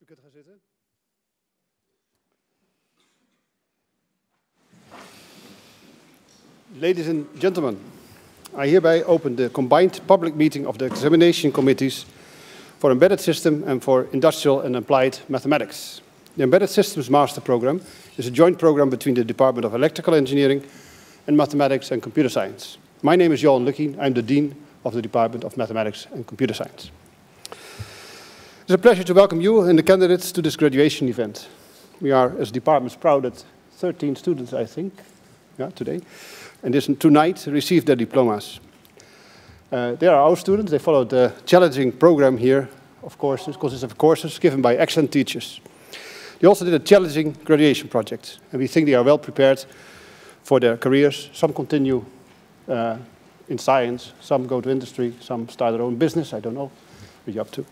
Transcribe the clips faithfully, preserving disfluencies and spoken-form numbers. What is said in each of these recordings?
U kunt gaan zitten. Ladies and gentlemen, I hereby open the combined public meeting of the examination committees for Embedded System and for Industrial and Applied Mathematics. The Embedded Systems Master Program is a joint program between the Department of Electrical Engineering and Mathematics and Computer Science. My name is Johan Lukkien. I'm the Dean of the Department of Mathematics and Computer Science. It's a pleasure to welcome you and the candidates to this graduation event. We are, as departments, proud that thirteen students, I think, yeah, today, and this tonight received their diplomas. Uh, they are our students. They followed the challenging program here of courses, consists of courses given by excellent teachers. They also did a challenging graduation project, and we think they are well prepared for their careers. Some continue uh, in science, some go to industry, some start their own business. I don't know what you're up to.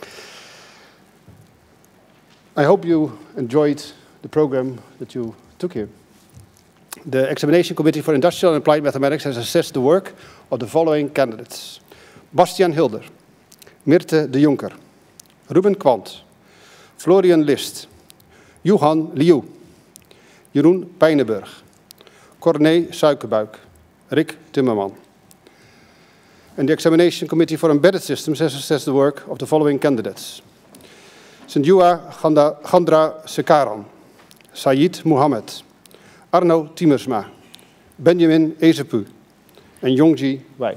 I hope you enjoyed the program that you took here. The Examination Committee for Industrial and Applied Mathematics has assessed the work of the following candidates: Bastiaan Hilder, Mirte de Jonker, Ruben Quandt, Florian List, Johan Liu, Jeroen Pijnenburg, Corné Suikerbuik, Rick Timmerman. And the Examination Committee for Embedded Systems has assessed the work of the following candidates: Sanjua Gandra Sekaran, Said Mohammed, Arno Tiemersma, Benjamin Ezepu, and Yongji Wei.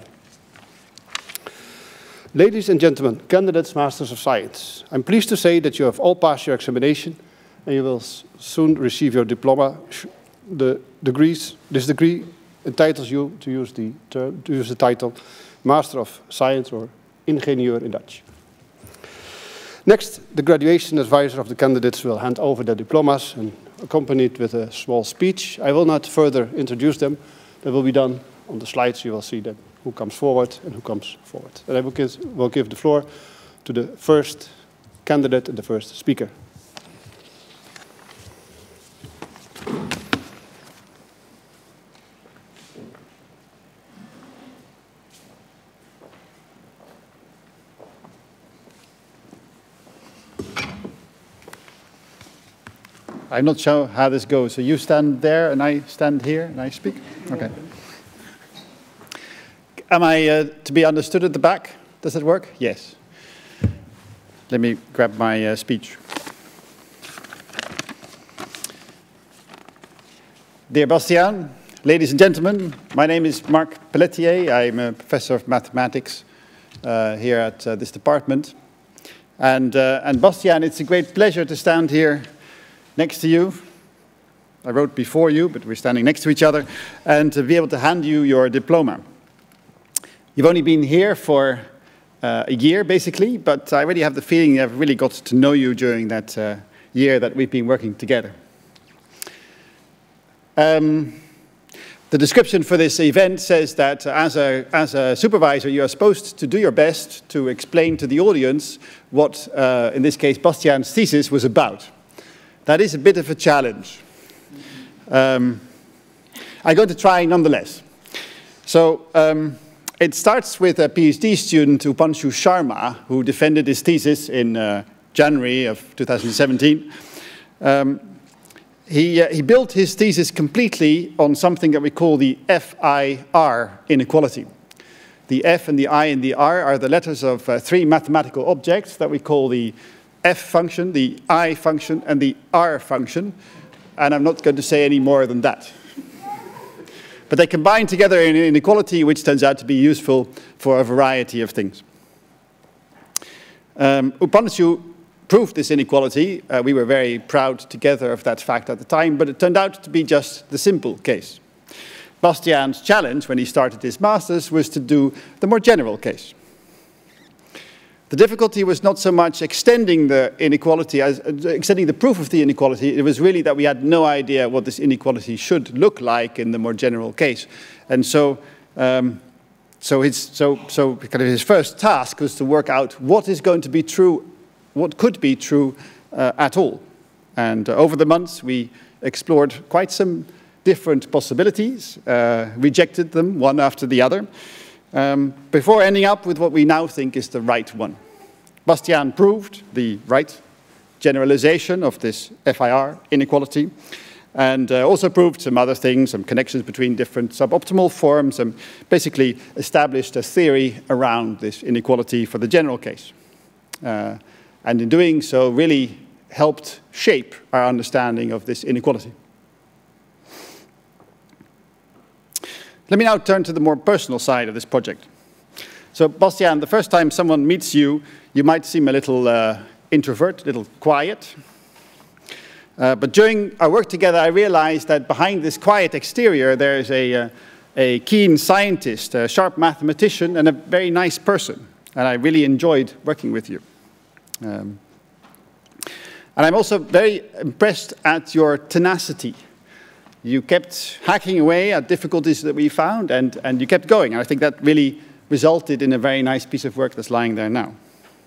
Ladies and gentlemen, candidates, Masters of Science, I'm pleased to say that you have all passed your examination and you will soon receive your diploma. The degrees, this degree entitles you to use the term, to use the title Master of Science or Ingenieur in Dutch. Next, the graduation advisor of the candidates will hand over their diplomas and accompanied with a small speech. I will not further introduce them. That will be done on the slides. You will see them, who comes forward and who comes forward. And I will give, will give the floor to the first candidate and the first speaker. I'm not sure how this goes. So you stand there and I stand here and I speak? Okay. Am I uh, to be understood at the back? Does that work? Yes. Let me grab my uh, speech. Dear Bastiaan, ladies and gentlemen, my name is Marc Pelletier. I'm a professor of mathematics uh, here at uh, this department. And, uh, and Bastiaan, it's a great pleasure to stand here next to you. I wrote before you, but we're standing next to each other, and to be able to hand you your diploma. You've only been here for uh, a year, basically, but I already have the feeling I've really got to know you during that uh, year that we've been working together. Um, the description for this event says that as a, as a supervisor, you are supposed to do your best to explain to the audience what, uh, in this case, Bastiaan's thesis was about. That is a bit of a challenge. Um, I'm going to try nonetheless. So um, it starts with a PhD student, Upanshu Sharma, who defended his thesis in uh, January of two thousand seventeen. Um, he, uh, he built his thesis completely on something that we call the F I R inequality. The F and the I and the R are the letters of uh, three mathematical objects that we call the F function, the I function, and the R function, and I'm not going to say any more than that. But they combine together in an inequality which turns out to be useful for a variety of things. Um, Upanshu proved this inequality. Uh, we were very proud together of that fact at the time, but it turned out to be just the simple case. Bastiaan's challenge when he started his master's was to do the more general case. The difficulty was not so much extending the inequality, as uh, extending the proof of the inequality. It was really that we had no idea what this inequality should look like in the more general case. And so, um, so, his, so, so kind of his first task was to work out what is going to be true, what could be true uh, at all. And uh, over the months, we explored quite some different possibilities, uh, rejected them one after the other, Um, before ending up with what we now think is the right one. Bastiaan proved the right generalization of this F I R inequality, and uh, also proved some other things, some connections between different suboptimal forms, and basically established a theory around this inequality for the general case. Uh, and in doing so, really helped shape our understanding of this inequality. Let me now turn to the more personal side of this project. So, Bastiaan, the first time someone meets you, you might seem a little uh, introvert, a little quiet. Uh, but during our work together, I realized that behind this quiet exterior, there is a, uh, a keen scientist, a sharp mathematician, and a very nice person. And I really enjoyed working with you. Um, and I'm also very impressed at your tenacity. You kept hacking away at difficulties that we found, and, and you kept going. And I think that really resulted in a very nice piece of work that's lying there now.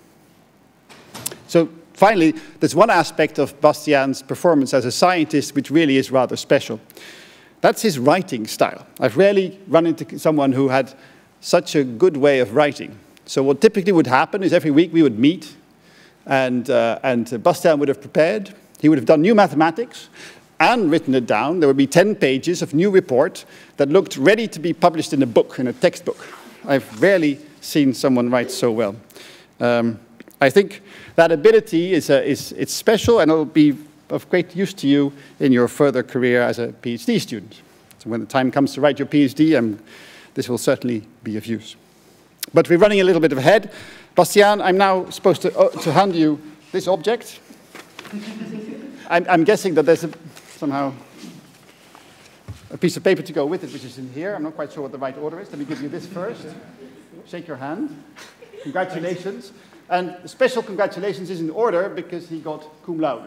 So finally, there's one aspect of Bastiaan's performance as a scientist which really is rather special. That's his writing style. I've rarely run into someone who had such a good way of writing. So what typically would happen is every week we would meet, and, uh, and Bastiaan would have prepared. He would have done new mathematics and written it down. There would be ten pages of new report that looked ready to be published in a book, in a textbook. I've rarely seen someone write so well. Um, I think that ability is, uh, is it's special, and it'll be of great use to you in your further career as a PhD student. So when the time comes to write your PhD, um, this will certainly be of use. But we're running a little bit ahead. Bastiaan, I'm now supposed to, uh, to hand you this object. I'm, I'm guessing that there's a, somehow a piece of paper to go with it, which is in here. I'm not quite sure what the right order is. Let me give you this first. Shake your hand. Congratulations. And special congratulations is in order because he got cum laude.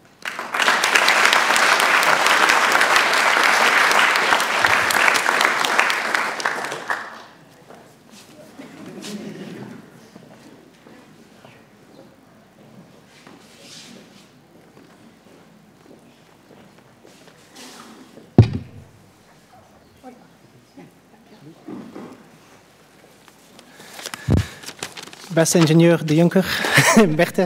Beste ingenieur De Jonker, Berthe,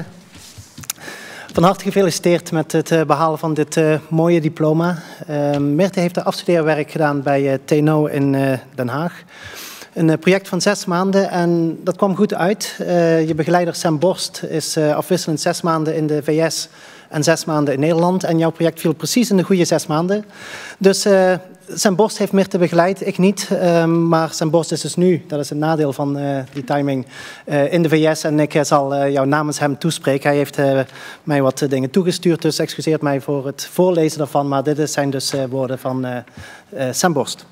van harte gefeliciteerd met het behalen van dit uh, mooie diploma. Uh, Berthe heeft de afstudeerwerk gedaan bij uh, T N O in uh, Den Haag. Een uh, project van zes maanden en dat kwam goed uit. Uh, je begeleider Sam Borst is uh, afwisselend zes maanden in de V S en zes maanden in Nederland. En jouw project viel precies in de goede zes maanden. Dus uh, Sam Borst heeft Mirte begeleid, ik niet. Uh, maar Sam Borst is dus nu, dat is het nadeel van uh, die timing, uh, in de V S. En ik uh, zal uh, jou namens hem toespreken. Hij heeft uh, mij wat uh, dingen toegestuurd, dus excuseert mij voor het voorlezen daarvan. Maar dit zijn dus uh, woorden van uh, uh, Sam Borst.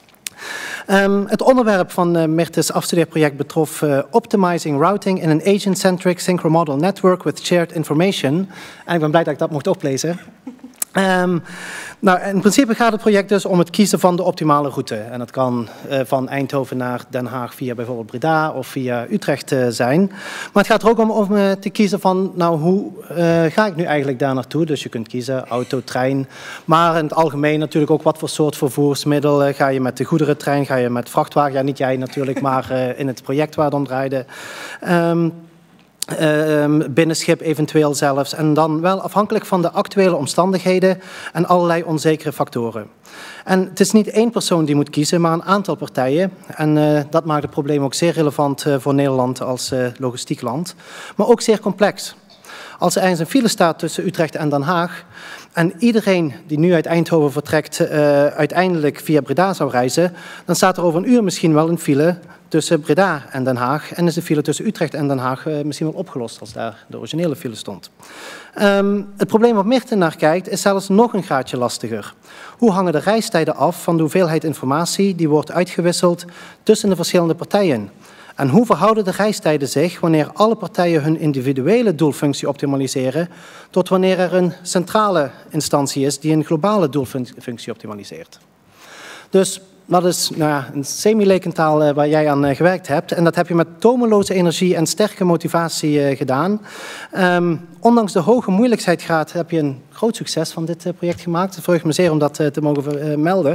Um, het onderwerp van uh, Mirte's afstudeerproject betrof uh, Optimizing Routing in an Agent-Centric Synchromodel Network with Shared Information. En ik ben blij dat ik dat mocht oplezen. Um, nou, in principe gaat het project dus om het kiezen van de optimale route. En dat kan uh, van Eindhoven naar Den Haag via bijvoorbeeld Breda of via Utrecht uh, zijn. Maar het gaat er ook om, om uh, te kiezen van, nou, hoe uh, ga ik nu eigenlijk daar naartoe? Dus je kunt kiezen auto, trein, maar in het algemeen natuurlijk ook wat voor soort vervoersmiddel. Uh, ga je met de goederentrein, ga je met vrachtwagen? Ja, niet jij natuurlijk, maar uh, in het project waar het om draaide. Um, Uh, binnenschip eventueel zelfs. En dan wel afhankelijk van de actuele omstandigheden en allerlei onzekere factoren. En het is niet één persoon die moet kiezen, maar een aantal partijen. En uh, dat maakt het probleem ook zeer relevant uh, voor Nederland als uh, logistiek land. Maar ook zeer complex. Als er ergens een file staat tussen Utrecht en Den Haag en iedereen die nu uit Eindhoven vertrekt uh, uiteindelijk via Breda zou reizen, dan staat er over een uur misschien wel een file tussen Breda en Den Haag en is de file tussen Utrecht en Den Haag uh, misschien wel opgelost als daar de originele file stond. Um, het probleem wat Mirte naar kijkt is zelfs nog een graadje lastiger. Hoe hangen de reistijden af van de hoeveelheid informatie die wordt uitgewisseld tussen de verschillende partijen? En hoe verhouden de reistijden zich wanneer alle partijen hun individuele doelfunctie optimaliseren tot wanneer er een centrale instantie is die een globale doelfunctie optimaliseert? Dus dat is nou ja, een semi-lekentaal uh, waar jij aan uh, gewerkt hebt. En dat heb je met tomeloze energie en sterke motivatie uh, gedaan. Um, ondanks de hoge moeilijkheidsgraad heb je een groot succes van dit uh, project gemaakt. Het verheugt me zeer om dat uh, te mogen uh, melden.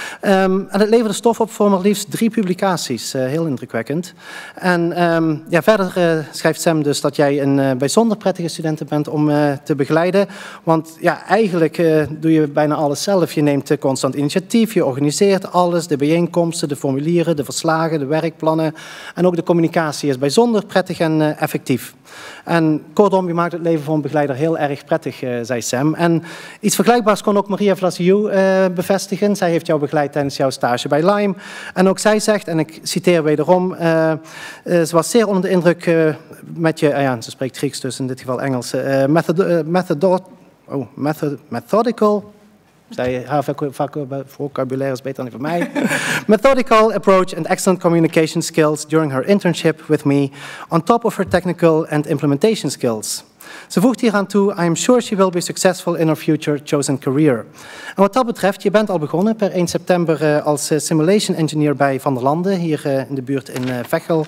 Um, en het leverde stof op voor maar liefst drie publicaties. Uh, heel indrukwekkend. En um, ja, verder uh, schrijft Sam dus dat jij een uh, bijzonder prettige student bent om uh, te begeleiden. Want ja, eigenlijk uh, doe je bijna alles zelf. Je neemt uh, constant initiatief, je organiseert alles. De bijeenkomsten, de formulieren, de verslagen, de werkplannen. En ook de communicatie is bijzonder prettig en uh, effectief. En kortom, je maakt het leven voor een begeleider heel erg prettig, uh, zei Sam. En iets vergelijkbaars kon ook Maria Vlasiou uh, bevestigen. Zij heeft jou begeleid tijdens jouw stage bij Lime. En ook zij zegt, en ik citeer wederom, uh, uh, ze was zeer onder de indruk uh, met je, uh, ja, ze spreekt Grieks dus in dit geval Engels, uh, method, uh, method, oh, method, methodical, zij, haar vocabulaire is beter dan die van mij. Methodical approach and excellent communication skills during her internship with me, on top of her technical and implementation skills. Ze voegt hieraan toe, I am sure she will be successful in her future chosen career. En wat dat betreft, je bent al begonnen per één september uh, als uh, simulation engineer bij Van der Landen, hier uh, in de buurt in uh, Veghel.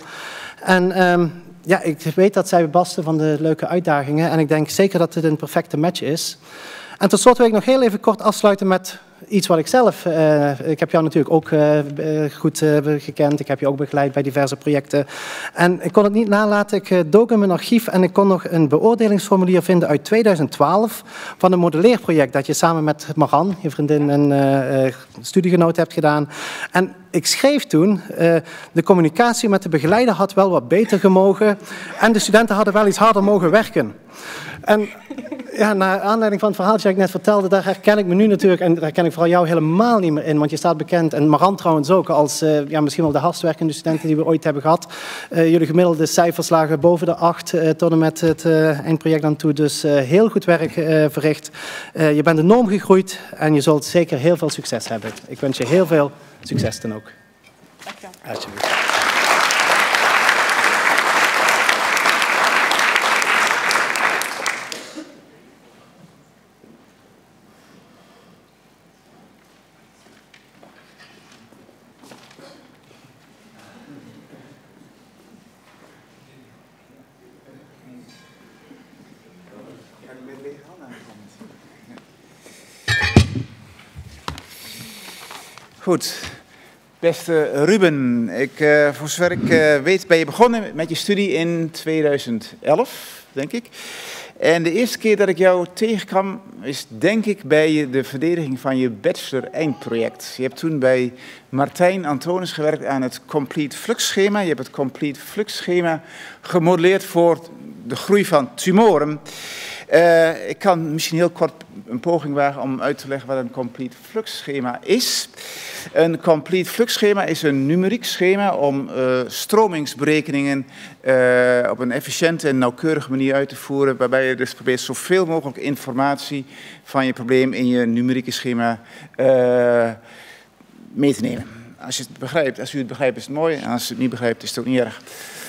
En um, ja, ik weet dat zij basten van de leuke uitdagingen en ik denk zeker dat dit een perfecte match is. En tot slot wil ik nog heel even kort afsluiten met iets wat ik zelf... Uh, ik heb jou natuurlijk ook uh, goed uh, gekend. Ik heb je ook begeleid bij diverse projecten. En ik kon het niet nalaten. Ik uh, dook in mijn archief en ik kon nog een beoordelingsformulier vinden uit tweeduizend twaalf van een modelleerproject dat je samen met Maran, je vriendin en uh, uh, studiegenoot, hebt gedaan. En ik schreef toen, uh, de communicatie met de begeleider had wel wat beter gemogen en de studenten hadden wel iets harder mogen werken. En ja, naar aanleiding van het verhaaltje dat ik net vertelde, daar herken ik me nu natuurlijk, en daar herken ik vooral jou helemaal niet meer in, want je staat bekend, en Maran trouwens ook, als uh, ja, misschien wel de hardst werkende studenten die we ooit hebben gehad. Uh, jullie gemiddelde cijfers lagen boven de acht, uh, tot en met het uh, eindproject aan toe, dus uh, heel goed werk uh, verricht. Uh, je bent enorm gegroeid en je zult zeker heel veel succes hebben. Ik wens je heel veel succes dan ook. Dank je. Alsjeblieft. Goed, beste Ruben, ik, uh, voor zover ik uh, weet ben je begonnen met je studie in tweeduizend elf, denk ik. En de eerste keer dat ik jou tegenkwam is denk ik bij de verdediging van je bachelor-eindproject. Je hebt toen bij Martijn Antonis gewerkt aan het Complete Flux schema. Je hebt het Complete Flux schema gemodelleerd voor de groei van tumoren. Uh, ik kan misschien heel kort een poging wagen om uit te leggen wat een Complete Flux schema is. Een Complete Flux schema is een numeriek schema om uh, stromingsberekeningen uh, op een efficiënte en nauwkeurige manier uit te voeren, waarbij je dus probeert zoveel mogelijk informatie van je probleem in je numerieke schema uh, mee te nemen. Als je het begrijpt, als u het begrijpt is het mooi, en als u het niet begrijpt is het ook niet erg.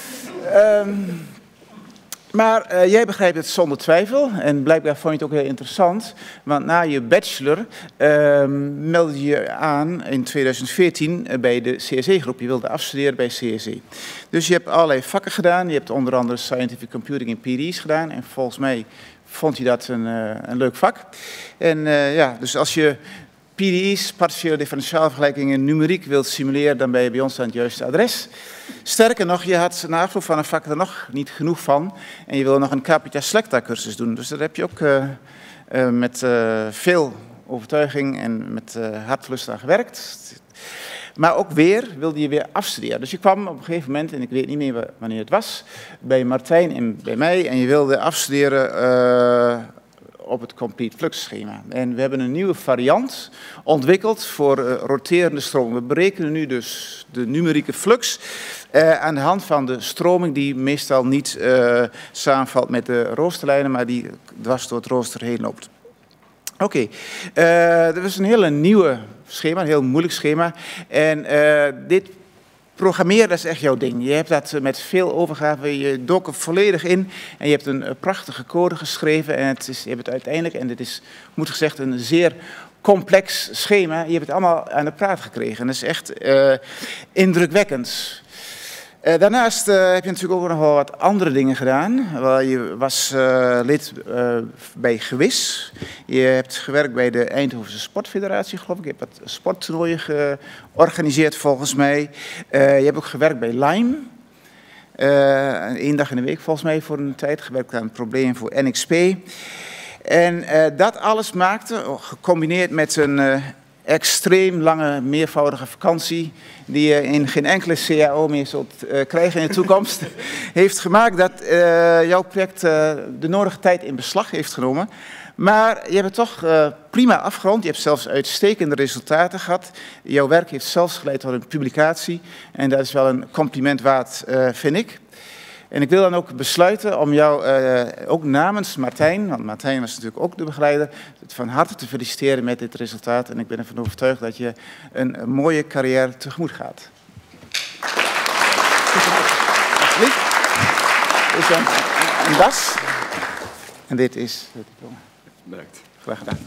Um, Maar uh, jij begrijpt het zonder twijfel en blijkbaar vond je het ook heel interessant, want na je bachelor uh, meldde je aan in tweeduizend veertien uh, bij de C S E-groep. Je wilde afstuderen bij C S E. Dus je hebt allerlei vakken gedaan, je hebt onder andere Scientific Computing en P D E's gedaan en volgens mij vond je dat een, uh, een leuk vak. En uh, ja, dus als je P D E's, partiële differentiaalvergelijkingen, numeriek wilt simuleren, dan ben je bij ons aan het juiste adres. Sterker nog, je had na afloop van een vak er nog niet genoeg van en je wil nog een Capita Selecta cursus doen. Dus daar heb je ook uh, uh, met uh, veel overtuiging en met uh, hartlust aan gewerkt. Maar ook weer wilde je weer afstuderen. Dus je kwam op een gegeven moment, en ik weet niet meer wanneer het was, bij Martijn en bij mij en je wilde afstuderen uh, op het Complete Flux schema. En we hebben een nieuwe variant ontwikkeld voor uh, roterende stroming. We berekenen nu dus de numerieke flux uh, aan de hand van de stroming die meestal niet uh, samenvalt met de roosterlijnen, maar die dwars door het rooster heen loopt. Oké, okay. uh, dat is een hele nieuwe schema, een heel moeilijk schema. En uh, dit programmeren, dat is echt jouw ding. Je hebt dat met veel overgave, je dook er volledig in en je hebt een prachtige code geschreven en het is, je hebt het uiteindelijk, en dit is, moet gezegd, een zeer complex schema, je hebt het allemaal aan de praat gekregen. En dat is echt uh, indrukwekkend. Uh, daarnaast uh, heb je natuurlijk ook nog wel wat andere dingen gedaan. Wel, je was uh, lid uh, bij Gewis. Je hebt gewerkt bij de Eindhovense Sportfederatie, geloof ik. Je hebt wat sporttoernooien georganiseerd volgens mij. Uh, je hebt ook gewerkt bij Lime. Uh, één dag in de week volgens mij voor een tijd. Gewerkt aan het probleem voor N X P. En uh, dat alles maakte, gecombineerd met een uh, extreem lange meervoudige vakantie, die je in geen enkele C A O meer zult uh, krijgen in de toekomst, heeft gemaakt dat uh, jouw project uh, de nodige tijd in beslag heeft genomen. Maar je hebt het toch uh, prima afgerond. Je hebt zelfs uitstekende resultaten gehad. Jouw werk heeft zelfs geleid tot een publicatie. En dat is wel een compliment waard, uh, vind ik. En ik wil dan ook besluiten om jou uh, ook namens Martijn, want Martijn was natuurlijk ook de begeleider, van harte te feliciteren met dit resultaat. En ik ben ervan overtuigd dat je een, een mooie carrière tegemoet gaat. Alsjeblieft. Dit is een, een das. En dit is het diploma. Bedankt. Graag gedaan.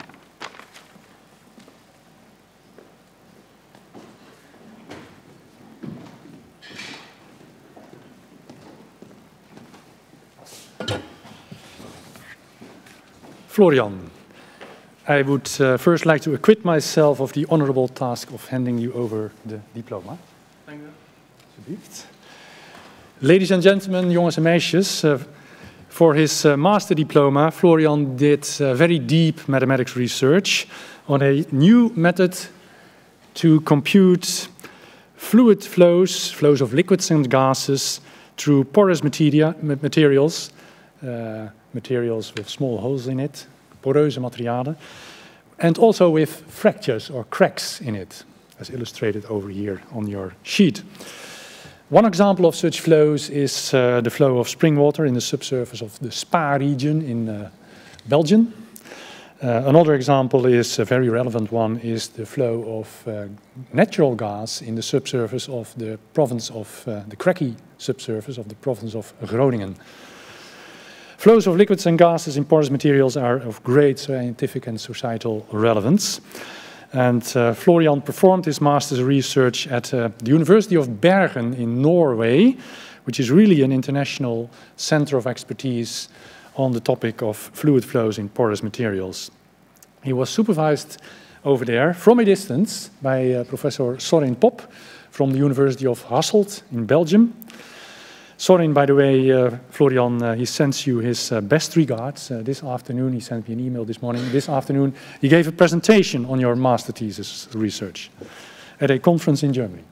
Florian, I would uh, first like to acquit myself of the honorable task of handing you over the diploma. Dank u. Alsjeblieft. Ladies and gentlemen, jongens en meisjes, uh, for his uh, master diploma, Florian did uh, very deep mathematics research on a new method to compute fluid flows, flows of liquids and gases, through porous materia, materials, uh, materials with small holes in it, poreuze materialen, and also with fractures or cracks in it, as illustrated over here on your sheet. One example of such flows is uh, the flow of spring water in the subsurface of the Spa region in uh, Belgium. Uh, another example is, a very relevant one, is the flow of uh, natural gas in the subsurface of the province of, uh, the cracky subsurface of the province of Groningen. Flows of liquids and gases in porous materials are of great scientific and societal relevance. And uh, Florian performed his master's research at uh, the University of Bergen in Norway, which is really an international center of expertise on the topic of fluid flows in porous materials. He was supervised over there from a distance by uh, Professor Sorin Pop from the University of Hasselt in Belgium. Sorin, by the way, uh, Florian, uh, he sends you his uh, best regards. Uh, this afternoon, he sent me an email this morning. This afternoon, he gave a presentation on your master thesis research at a conference in Germany.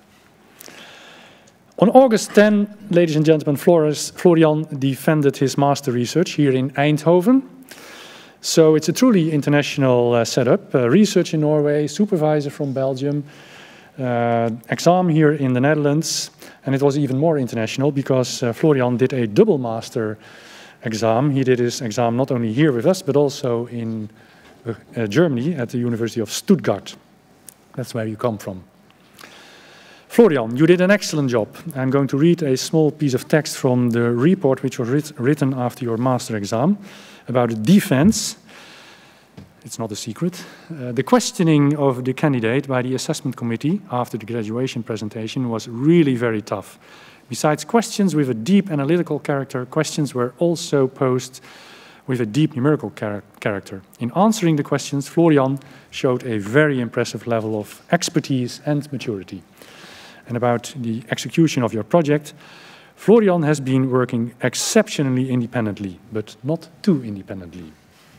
On August tenth, ladies and gentlemen, Flores, Florian defended his master research here in Eindhoven. So it's a truly international uh, setup. Uh, research in Norway, supervisor from Belgium, uh, exam here in the Netherlands. And it was even more international because uh, Florian did a double master exam. He did his exam not only here with us, but also in uh, uh, Germany at the University of Stuttgart. That's where you come from. Florian, you did an excellent job. I'm going to read a small piece of text from the report which was writ written after your master exam about defense. It's not a secret. Uh, the questioning of the candidate by the assessment committee after the graduation presentation was really very tough. Besides questions with a deep analytical character, questions were also posed with a deep numerical char character. In answering the questions, Florian showed a very impressive level of expertise and maturity. And about the execution of your project, Florian has been working exceptionally independently, but not too independently.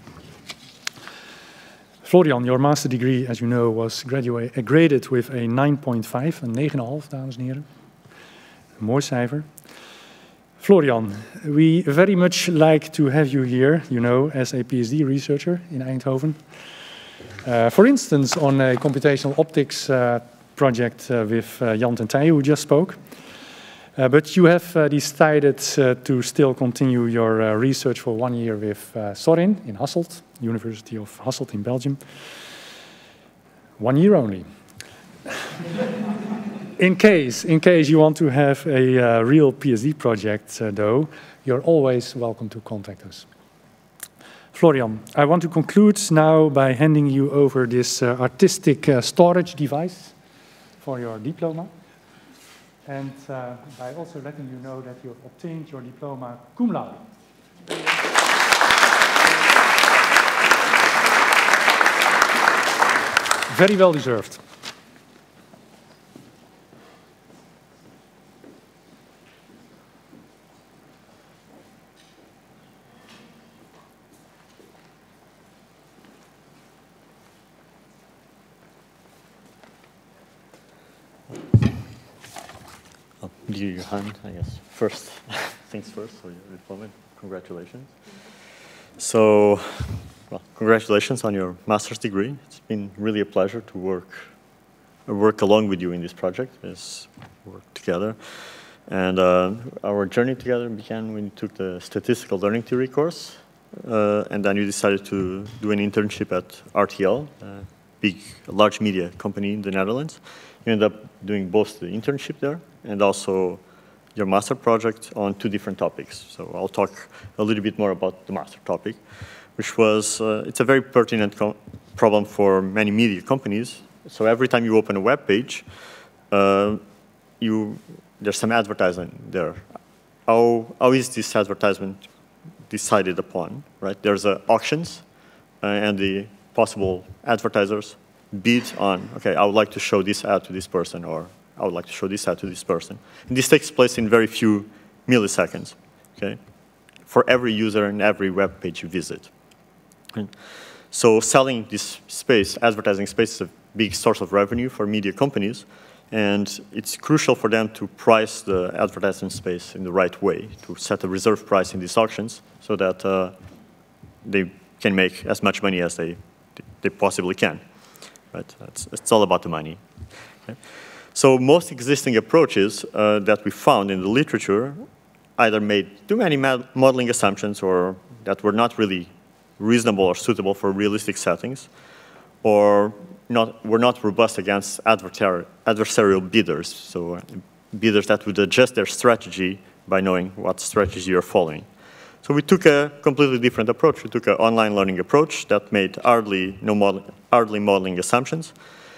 Florian, your master degree, as you know, was graduate, graded with a nine point five, een negen komma vijf, dames en heren. Een mooi cijfer. Florian, we very much like to have you here, you know, as a PhD researcher in Eindhoven. Uh, for instance, on a computational optics uh, project uh, with uh, Jan ten Tije, who just spoke. Uh, but you have uh, decided uh, to still continue your uh, research for one year with uh, Sorin in Hasselt, University of Hasselt in Belgium. One year only. in case, in case you want to have a uh, real PhD project, uh, though, you're always welcome to contact us. Florian, I want to conclude now by handing you over this uh, artistic uh, storage device for your diploma. and uh, by also letting you know that you have obtained your diploma cum laude. Very well deserved. Dear Johan, I guess first, things first, for your diploma, congratulations. So, well, congratulations on your master's degree. It's been really a pleasure to work, uh, work along with you in this project, as work together. And uh, our journey together began when you took the statistical learning theory course, uh, and then you decided to do an internship at R T L, a big, a large media company in the Netherlands. You ended up doing both the internship there and also your master project on two different topics. So I'll talk a little bit more about the master topic, which was, uh, it's a very pertinent problem for many media companies. So every time you open a web page, uh, you, there's some advertisement there. How, how is this advertisement decided upon, right? There's uh, auctions, uh, and the possible advertisers bid on, okay, I would like to show this ad to this person, or I would like to show this ad to this person. And this takes place in very few milliseconds, okay, for every user and every web page you visit. And so selling this space, advertising space, is a big source of revenue for media companies, and it's crucial for them to price the advertising space in the right way, to set a reserve price in these auctions so that uh, they can make as much money as they, they possibly can. Right? It's, it's all about the money. Okay? So most existing approaches uh, that we found in the literature either made too many modeling assumptions or that were not really reasonable or suitable for realistic settings, or not, were not robust against adversarial, adversarial bidders, so uh, bidders that would adjust their strategy by knowing what strategy you're following. So we took a completely different approach. We took an online learning approach that made hardly, no model, hardly modeling assumptions,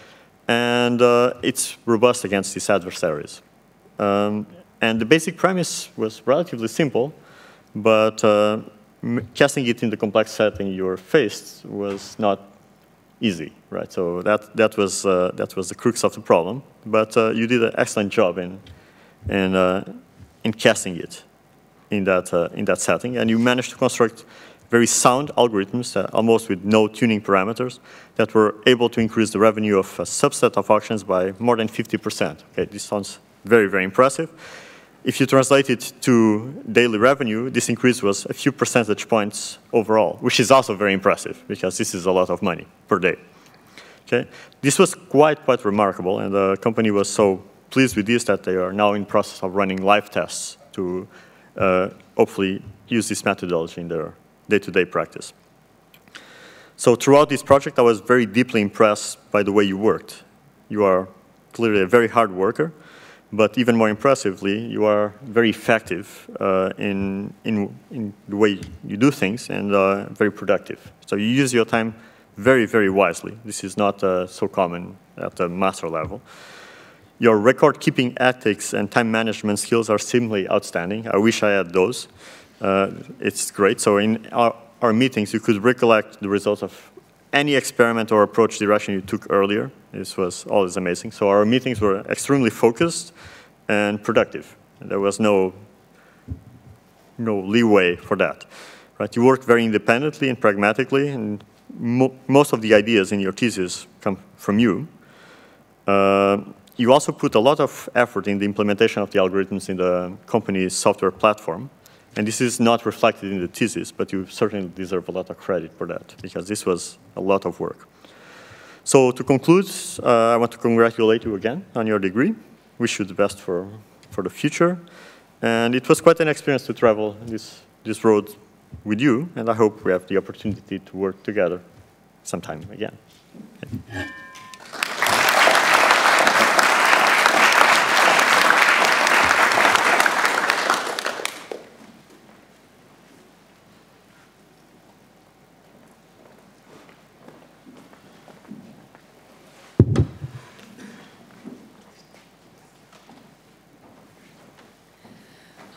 and uh, it's robust against these adversaries. Um, and the basic premise was relatively simple, but uh, casting it in the complex setting you were faced was not easy, right? So that, that, was, uh, that was the crux of the problem, but uh, you did an excellent job in, in, uh, in casting it in that, uh, in that setting, and you managed to construct very sound algorithms, uh, almost with no tuning parameters, that were able to increase the revenue of a subset of auctions by more than fifty percent. Okay, this sounds very, very impressive. If you translate it to daily revenue, this increase was a few percentage points overall, which is also very impressive, because this is a lot of money per day. Okay, this was quite, quite remarkable, and the company was so pleased with this that they are now in the process of running live tests to uh, hopefully use this methodology in their day-to-day practice. So throughout this project, I was very deeply impressed by the way you worked. You are clearly a very hard worker, but even more impressively, you are very effective uh, in, in, in the way you do things, and uh, very productive. So you use your time very, very wisely. This is not uh, so common at the master level. Your record-keeping ethics and time management skills are simply outstanding. I wish I had those. Uh, it's great. So in our, our meetings, you could recollect the results of any experiment or approach direction you took earlier. This was always amazing. So our meetings were extremely focused and productive. There was no, no leeway for that. Right? You worked very independently and pragmatically, and mo most of the ideas in your thesis come from you. Uh, you also put a lot of effort in the implementation of the algorithms in the company's software platform. And this is not reflected in the thesis, but you certainly deserve a lot of credit for that, because this was a lot of work. So to conclude, uh, I want to congratulate you again on your degree. Wish you the best for, for the future. And it was quite an experience to travel this, this road with you, and I hope we have the opportunity to work together sometime again. Okay.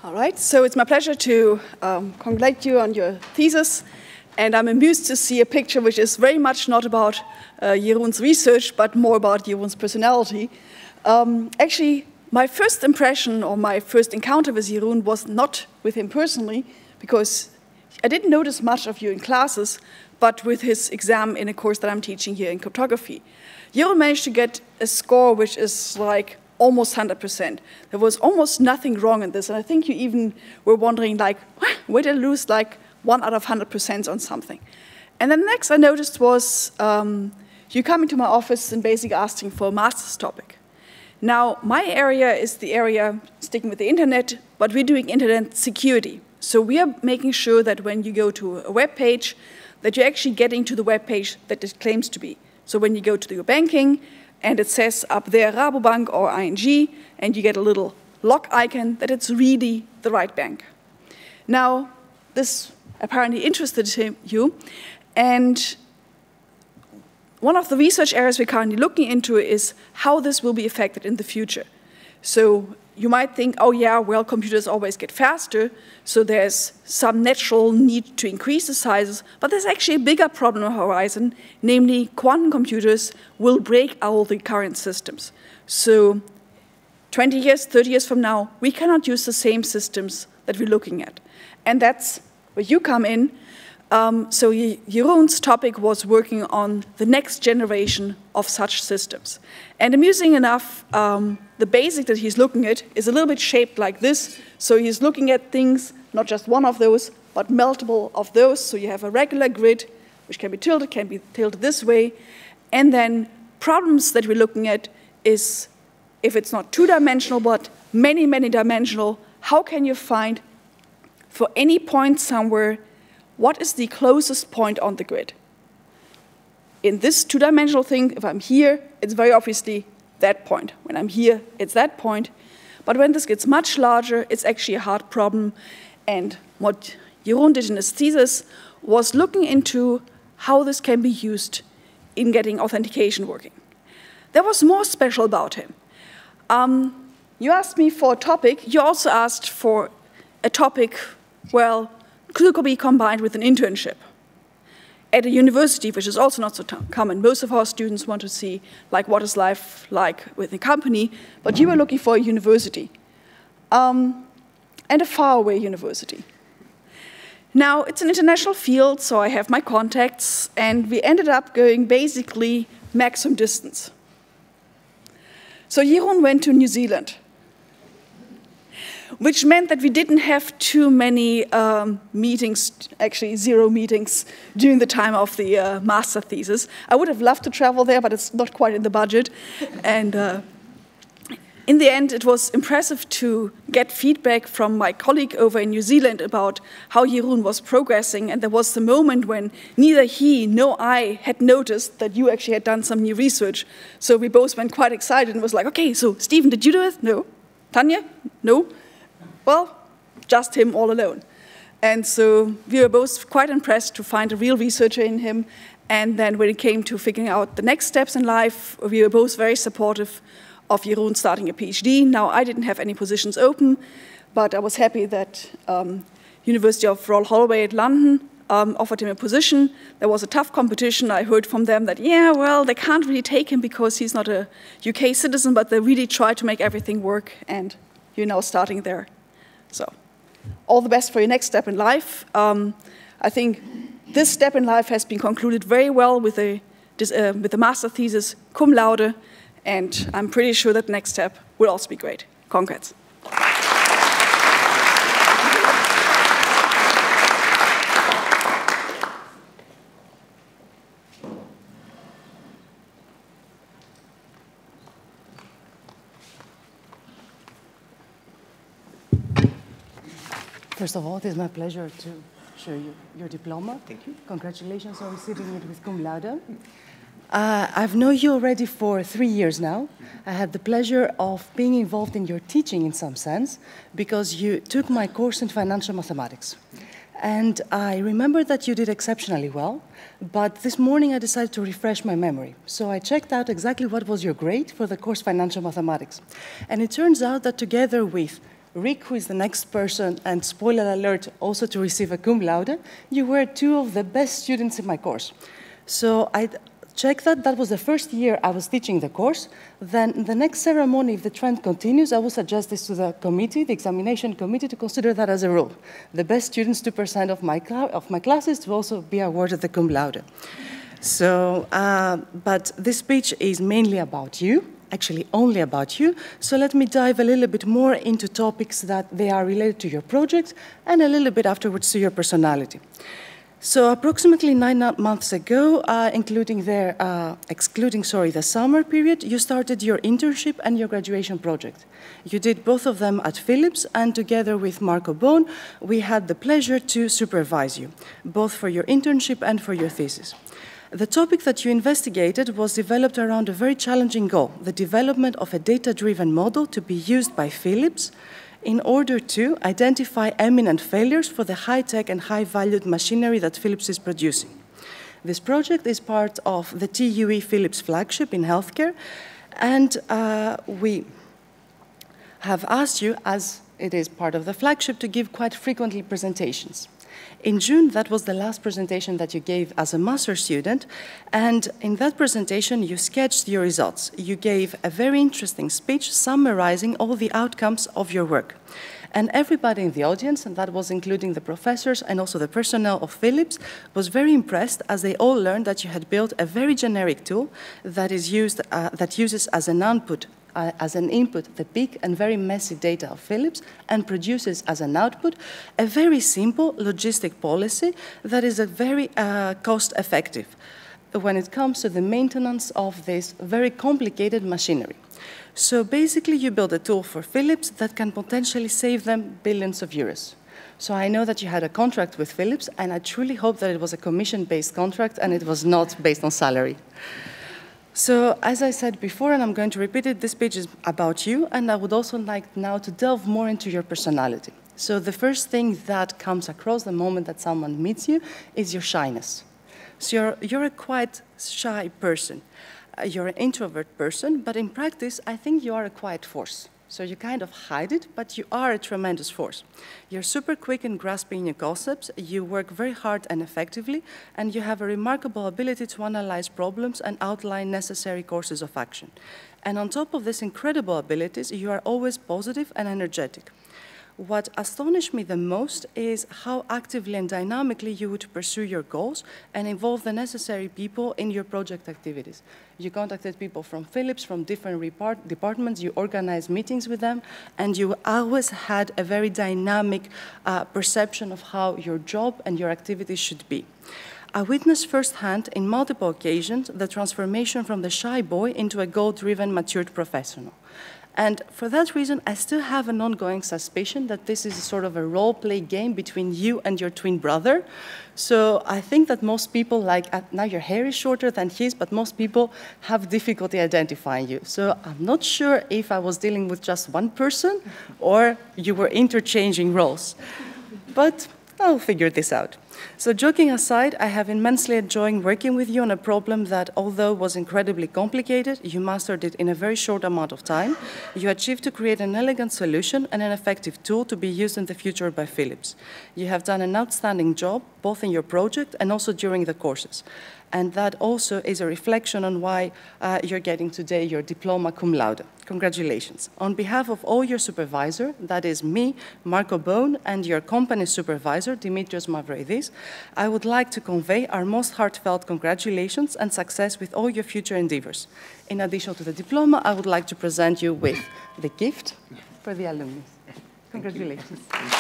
All right, so it's my pleasure to um, congratulate you on your thesis. And I'm amused to see a picture which is very much not about uh, Jeroen's research, but more about Jeroen's personality. Um, actually, my first impression or my first encounter with Jeroen was not with him personally, because I didn't notice much of you in classes, but with his exam in a course that I'm teaching here in cryptography. Jeroen managed to get a score which is like almost one hundred percent. There was almost nothing wrong in this, and I think you even were wondering, like, where did I lose like one out of one hundred percent on something? And then next I noticed was um, you coming to my office and basically asking for a master's topic. Now, my area is the area sticking with the internet, but we're doing internet security. So we are making sure that when you go to a web page, that you're actually getting to the web page that it claims to be. So when you go to your banking, and it says up there Rabobank or I N G, and you get a little lock icon, that it's really the right bank. Now, this apparently interested him, you, and one of the research areas we're currently looking into is how this will be affected in the future. So you might think, oh yeah, well, computers always get faster, so there's some natural need to increase the sizes, but there's actually a bigger problem on the horizon, namely quantum computers will break all the current systems. So twenty years, thirty years from now, we cannot use the same systems that we're looking at. And that's where you come in. Um, so Jeroen's topic was working on the next generation of such systems. And amusing enough, um, the basic that he's looking at is a little bit shaped like this. So he's looking at things, not just one of those, but multiple of those. So you have a regular grid, which can be tilted, can be tilted this way. And then problems that we're looking at is, if it's not two-dimensional, but many, many dimensional, how can you find, for any point somewhere, what is the closest point on the grid? In this two-dimensional thing, if I'm here, it's very obviously that point. When I'm here, it's that point. But when this gets much larger, it's actually a hard problem. And what Jeroen did in his thesis was looking into how this can be used in getting authentication working. There was more special about him. Um, you asked me for a topic. You also asked for a topic, well, could be combined with an internship at a university, which is also not so common. Most of our students want to see, like, what is life like with a company, but you were looking for a university, um, and a faraway university. Now, it's an international field, so I have my contacts, and we ended up going basically maximum distance. So Jeroen went to New Zealand, which meant that we didn't have too many um, meetings, actually zero meetings, during the time of the uh, master thesis. I would have loved to travel there, but it's not quite in the budget. And uh, in the end, it was impressive to get feedback from my colleague over in New Zealand about how Jeroen was progressing. And there was the moment when neither he nor I had noticed that you actually had done some new research. So we both went quite excited and was like, okay, so Stephen, did you do it? No. Tanya? No. Well, just him all alone. And so we were both quite impressed to find a real researcher in him. And then when it came to figuring out the next steps in life, we were both very supportive of Jeroen starting a PhD. Now, I didn't have any positions open, but I was happy that um, University of Royal Holloway at London um, offered him a position. There was a tough competition. I heard from them that, yeah, well, they can't really take him because he's not a U K citizen, but they really tried to make everything work, and you're now starting there. So, all the best for your next step in life. Um, I think this step in life has been concluded very well with a, uh, with a master thesis cum laude, and I'm pretty sure that the next step will also be great. Congrats. First of all, it is my pleasure to show you your diploma. Thank you. Congratulations on receiving it with cum laude. Uh, I've known you already for three years now. I had the pleasure of being involved in your teaching in some sense because you took my course in financial mathematics. And I remember that you did exceptionally well, but this morning I decided to refresh my memory. So I checked out exactly what was your grade for the course Financial Mathematics. And it turns out that together with Rick, who is the next person, and spoiler alert, also to receive a cum laude, you were two of the best students in my course. So I checked that. That was the first year I was teaching the course. Then the next ceremony, if the trend continues, I will suggest this to the committee, the examination committee, to consider that as a rule. The best students, two percent of my, of my classes, to also be awarded the cum laude. So, uh, but this speech is mainly about you, actually only about you. So let me dive a little bit more into topics that they are related to your project and a little bit afterwards to your personality. So approximately nine months ago, uh, including their, uh, excluding sorry, the summer period, you started your internship and your graduation project. You did both of them at Philips, and together with Marco Boon, we had the pleasure to supervise you, both for your internship and for your thesis. The topic that you investigated was developed around a very challenging goal, the development of a data-driven model to be used by Philips in order to identify imminent failures for the high-tech and high-valued machinery that Philips is producing. This project is part of the T U E Philips flagship in healthcare, and uh, we have asked you, as it is part of the flagship, to give quite frequently presentations. In June, that was the last presentation that you gave as a master's student, and in that presentation, you sketched your results. You gave a very interesting speech summarizing all the outcomes of your work. And everybody in the audience, and that was including the professors and also the personnel of Philips, was very impressed as they all learned that you had built a very generic tool that is used, uh, that uses as an output Uh, as an input the big and very messy data of Philips and produces as an output a very simple logistic policy that is a very uh, cost-effective when it comes to the maintenance of this very complicated machinery. So basically you build a tool for Philips that can potentially save them billions of euros. So I know that you had a contract with Philips, and I truly hope that it was a commission-based contract and it was not based on salary. So, as I said before, and I'm going to repeat it, this speech is about you, and I would also like now to delve more into your personality. So the first thing that comes across the moment that someone meets you is your shyness. So you're, you're a quite shy person. Uh, you're an introvert person, but in practice, I think you are a quiet force. So you kind of hide it, but you are a tremendous force. You're super quick in grasping new concepts, you work very hard and effectively, and you have a remarkable ability to analyze problems and outline necessary courses of action. And on top of these incredible abilities, you are always positive and energetic. What astonished me the most is how actively and dynamically you would pursue your goals and involve the necessary people in your project activities. You contacted people from Philips, from different departments, you organized meetings with them, and you always had a very dynamic uh, perception of how your job and your activities should be. I witnessed firsthand, in multiple occasions, the transformation from the shy boy into a goal-driven, matured professional. And for that reason, I still have an ongoing suspicion that this is a sort of a role-play game between you and your twin brother. So I think that most people, like, uh, now your hair is shorter than his, but most people have difficulty identifying you. So I'm not sure if I was dealing with just one person or you were interchanging roles. But I'll figure this out. So joking aside, I have immensely enjoyed working with you on a problem that, although was incredibly complicated, you mastered it in a very short amount of time. You achieved to create an elegant solution and an effective tool to be used in the future by Philips. You have done an outstanding job, both in your project and also during the courses. And that also is a reflection on why uh, you're getting today your diploma cum laude. Congratulations. On behalf of all your supervisor, that is me, Marco Boon, and your company supervisor, Dimitrios Mavroidis, I would like to convey our most heartfelt congratulations and success with all your future endeavors. In addition to the diploma, I would like to present you with the gift for the alumni. Congratulations.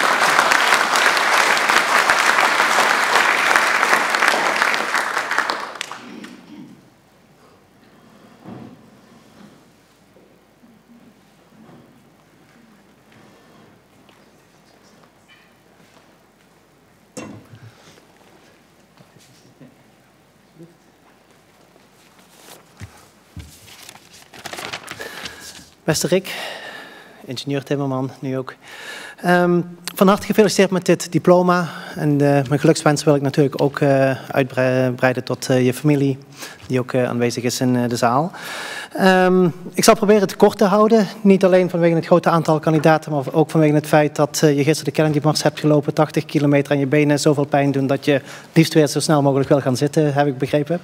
Beste Rick, ingenieur Timmerman nu ook. Um, van harte gefeliciteerd met dit diploma. En uh, mijn gelukswensen wil ik natuurlijk ook uh, uitbreiden tot uh, je familie, die ook uh, aanwezig is in uh, de zaal. Um, ik zal proberen het kort te houden. Niet alleen vanwege het grote aantal kandidaten, maar ook vanwege het feit dat uh, je gisteren de Kennedy-mars hebt gelopen, tachtig kilometer aan je benen, zoveel pijn doen dat je liefst weer zo snel mogelijk wil gaan zitten, heb ik begrepen.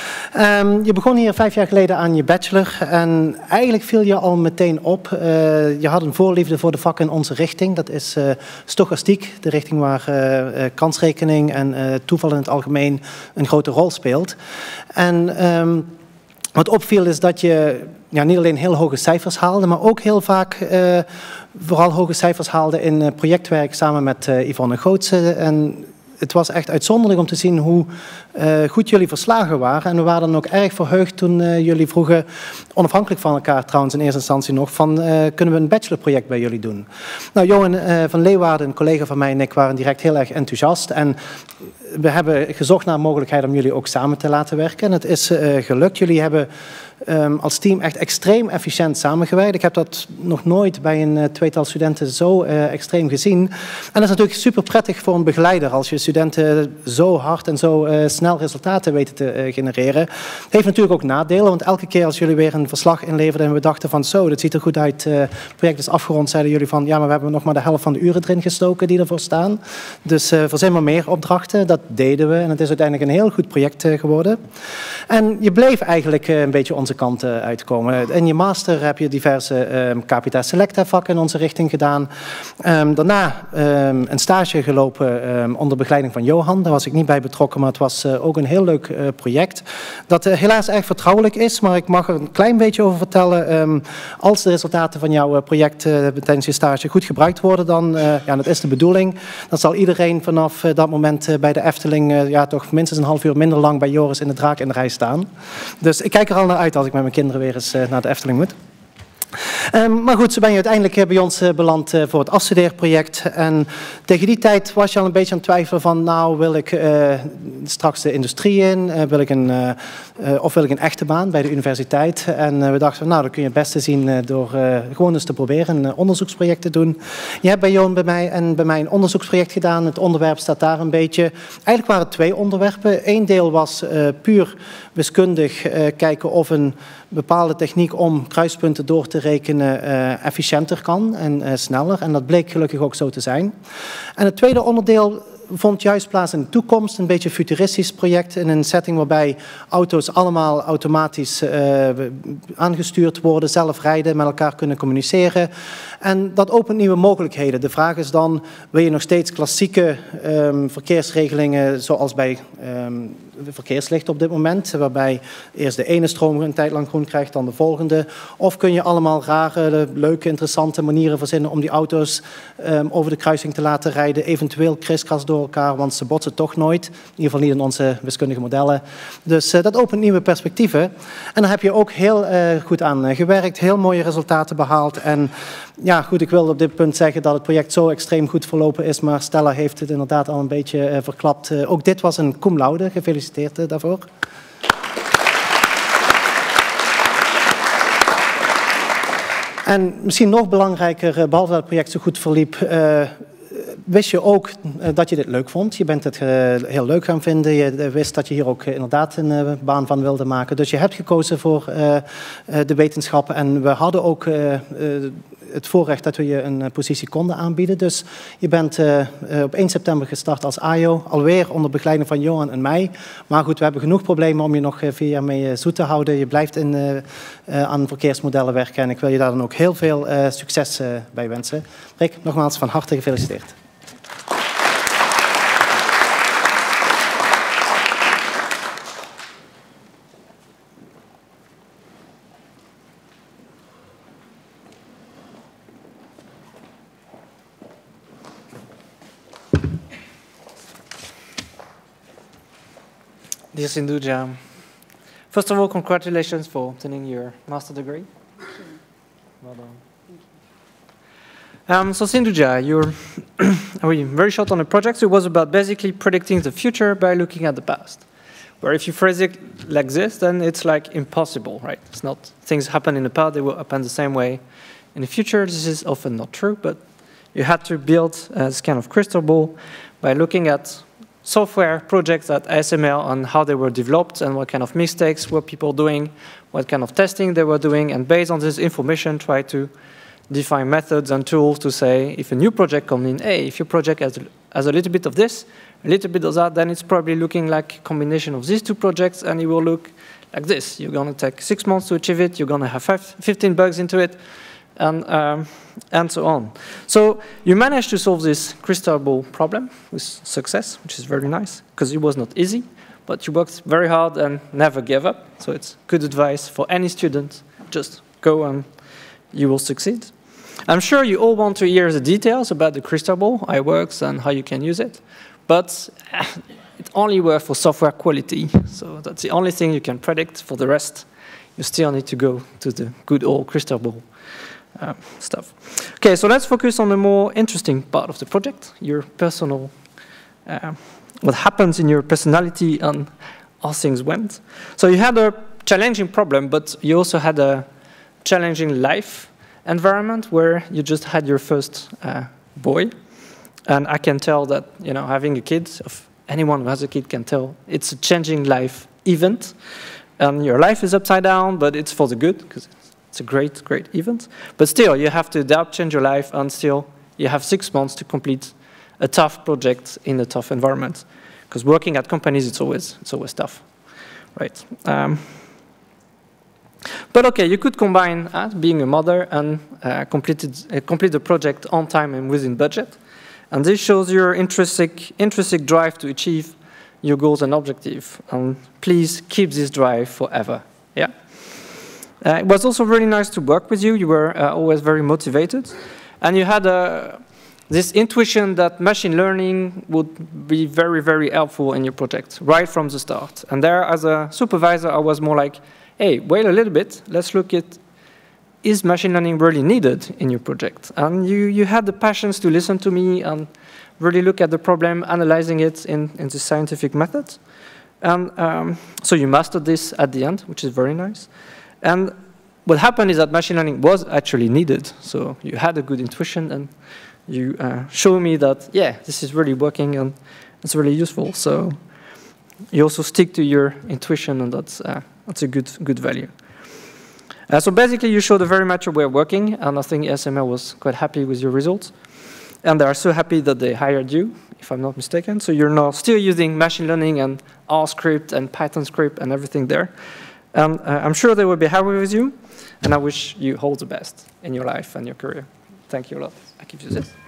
Um, je begon hier vijf jaar geleden aan je bachelor en eigenlijk viel je al meteen op. Uh, je had een voorliefde voor de vakken in onze richting. Dat is uh, stochastiek, de richting waar uh, uh, kansrekening en uh, toeval in het algemeen een grote rol speelt. En um, wat opviel is dat je ja, niet alleen heel hoge cijfers haalde, maar ook heel vaak uh, vooral hoge cijfers haalde in uh, projectwerk samen met uh, Yvonne Gootse. En het was echt uitzonderlijk om te zien hoe uh, goed jullie verslagen waren. En we waren dan ook erg verheugd toen uh, jullie vroegen, onafhankelijk van elkaar trouwens in eerste instantie nog, van uh, kunnen we een bachelorproject bij jullie doen? Nou, Johan uh, van Leeuwarden, een collega van mij en ik, waren direct heel erg enthousiast. En we hebben gezocht naar een mogelijkheid om jullie ook samen te laten werken. En het is uh, gelukt. Jullie hebben um, als team echt extreem efficiënt samengewerkt. Ik heb dat nog nooit bij een uh, tweetal studenten zo uh, extreem gezien. En dat is natuurlijk super prettig voor een begeleider als je studenten zo hard en zo uh, snel resultaten weten te uh, genereren. Het heeft natuurlijk ook nadelen, want elke keer als jullie weer een verslag inleverden en we dachten van zo, dat ziet er goed uit, uh, het project is afgerond, zeiden jullie van ja, maar we hebben nog maar de helft van de uren erin gestoken die ervoor staan. Dus uh, verzin maar meer opdrachten. Dat deden we en het is uiteindelijk een heel goed project uh, geworden. En je bleef eigenlijk uh, een beetje onze kant uh, uitkomen. In je master heb je diverse um, Capita Selecta vakken in onze richting gedaan. Um, daarna um, een stage gelopen um, onder begeleiding van Johan. Daar was ik niet bij betrokken, maar het was uh, ook een heel leuk uh, project. Dat uh, helaas erg vertrouwelijk is, maar ik mag er een klein beetje over vertellen. Um, als de resultaten van jouw uh, project uh, tijdens je stage goed gebruikt worden, dan, uh, ja, dat is de bedoeling. Dan zal iedereen vanaf uh, dat moment uh, bij de Efteling uh, ja, toch minstens een half uur minder lang bij Joris in de Draak in de rij staan. Dus ik kijk er al naar uit als ik met mijn kinderen weer eens uh, naar de Efteling moet. Um, maar goed, zo ben je uiteindelijk bij ons uh, beland uh, voor het afstudeerproject. En tegen die tijd was je al een beetje aan het twijfelen van, nou wil ik uh, straks de industrie in, uh, wil ik een, uh, uh, of wil ik een echte baan bij de universiteit. En uh, we dachten, nou dat kun je het beste zien uh, door uh, gewoon eens te proberen een uh, onderzoeksproject te doen. Je hebt bij Johan bij mij en bij mij een onderzoeksproject gedaan. Het onderwerp staat daar een beetje. Eigenlijk waren het twee onderwerpen. Eén deel was uh, puur wiskundig uh, kijken of een bepaalde techniek om kruispunten door te rekenen uh, efficiënter kan en uh, sneller. En dat bleek gelukkig ook zo te zijn. En het tweede onderdeel vond juist plaats in de toekomst. Een beetje een futuristisch project in een setting waarbij auto's allemaal automatisch uh, aangestuurd worden, zelf rijden, met elkaar kunnen communiceren. En dat opent nieuwe mogelijkheden. De vraag is dan, wil je nog steeds klassieke um, verkeersregelingen zoals bij um, verkeerslicht op dit moment, waarbij eerst de ene stroom een tijd lang groen krijgt, dan de volgende. Of kun je allemaal rare, leuke, interessante manieren verzinnen om die auto's um, over de kruising te laten rijden, eventueel kriskras door elkaar, want ze botsen toch nooit. In ieder geval niet in onze wiskundige modellen. Dus uh, dat opent nieuwe perspectieven. En daar heb je ook heel uh, goed aan uh, gewerkt, heel mooie resultaten behaald. En ja, goed, ik wil op dit punt zeggen dat het project zo extreem goed verlopen is, maar Stella heeft het inderdaad al een beetje uh, verklapt. Uh, ook dit was een cum laude, gefeliciteerd uh, daarvoor. En misschien nog belangrijker, behalve dat het project zo goed verliep, uh, wist je ook uh, dat je dit leuk vond. Je bent het uh, heel leuk gaan vinden. Je wist dat je hier ook uh, inderdaad een uh, baan van wilde maken. Dus je hebt gekozen voor uh, uh, de wetenschappen. En we hadden ook uh, uh, het voorrecht dat we je een uh, positie konden aanbieden. Dus je bent uh, uh, op één september gestart als A I O. Alweer onder begeleiding van Johan en mij. Maar goed, we hebben genoeg problemen om je nog uh, vier jaar mee uh, zoet te houden. Je blijft in, uh, uh, aan verkeersmodellen werken. En ik wil je daar dan ook heel veel uh, succes uh, bij wensen. Rick, nogmaals van harte gefeliciteerd. Dear Sindhuja, first of all, congratulations for obtaining your master degree. Well done. Um, so Sindhuja, you're very short on the project. So it was about basically predicting the future by looking at the past. Where if you phrase it like this, then it's like impossible, right? It's not things happen in the past, they will happen the same way in the future. This is often not true, but you had to build uh, this kind of crystal ball by looking at software projects at A S M L on how they were developed and what kind of mistakes were people doing, what kind of testing they were doing, and based on this information, try to define methods and tools to say, if a new project comes in, hey, if your project has, has a little bit of this, a little bit of that, then it's probably looking like a combination of these two projects, and it will look like this. You're going to take six months to achieve it, you're going to have five, fifteen bugs into it, and, um, and so on. So you managed to solve this crystal ball problem with success, which is very nice, because it was not easy, but you worked very hard and never gave up. So it's good advice for any student. Just go and you will succeed. I'm sure you all want to hear the details about the crystal ball, how it works and how you can use it, but it only works for software quality. So that's the only thing you can predict. For the rest, you still need to go to the good old crystal ball. Uh, stuff. Okay, so let's focus on the more interesting part of the project, your personal, uh, what happens in your personality and how things went. So you had a challenging problem, but you also had a challenging life environment where you just had your first uh, boy. And I can tell that, you know, having a kid, if anyone who has a kid can tell, it's a changing life event. And your life is upside down, but it's for the good, because it's a great, great event. But still, you have to adapt, change your life, and still you have six months to complete a tough project in a tough environment. Because working at companies, it's always, it's always tough, right? Um, but okay, you could combine uh, being a mother and uh, completed, uh, complete the project on time and within budget. And this shows your intrinsic, intrinsic drive to achieve your goals and objectives. And please keep this drive forever, yeah? Uh, it was also really nice to work with you. You were uh, always very motivated. And you had uh, this intuition that machine learning would be very, very helpful in your project right from the start. And there, as a supervisor, I was more like, hey, wait a little bit. Let's look at, is machine learning really needed in your project? And you, you had the passions to listen to me and really look at the problem, analyzing it in, in the scientific method. And um, so you mastered this at the end, which is very nice. And what happened is that machine learning was actually needed. So you had a good intuition, and you uh, showed me that, yeah, this is really working, and it's really useful. So you also stick to your intuition, and that's, uh, that's a good, good value. Uh, so basically, you showed a very mature way of working, and I think A S M L was quite happy with your results. And they are so happy that they hired you, if I'm not mistaken. So you're now still using machine learning and R script and Python script and everything there. And uh, I'm sure they will be happy with you, and I wish you all the best in your life and your career. Thank you a lot. I give you this.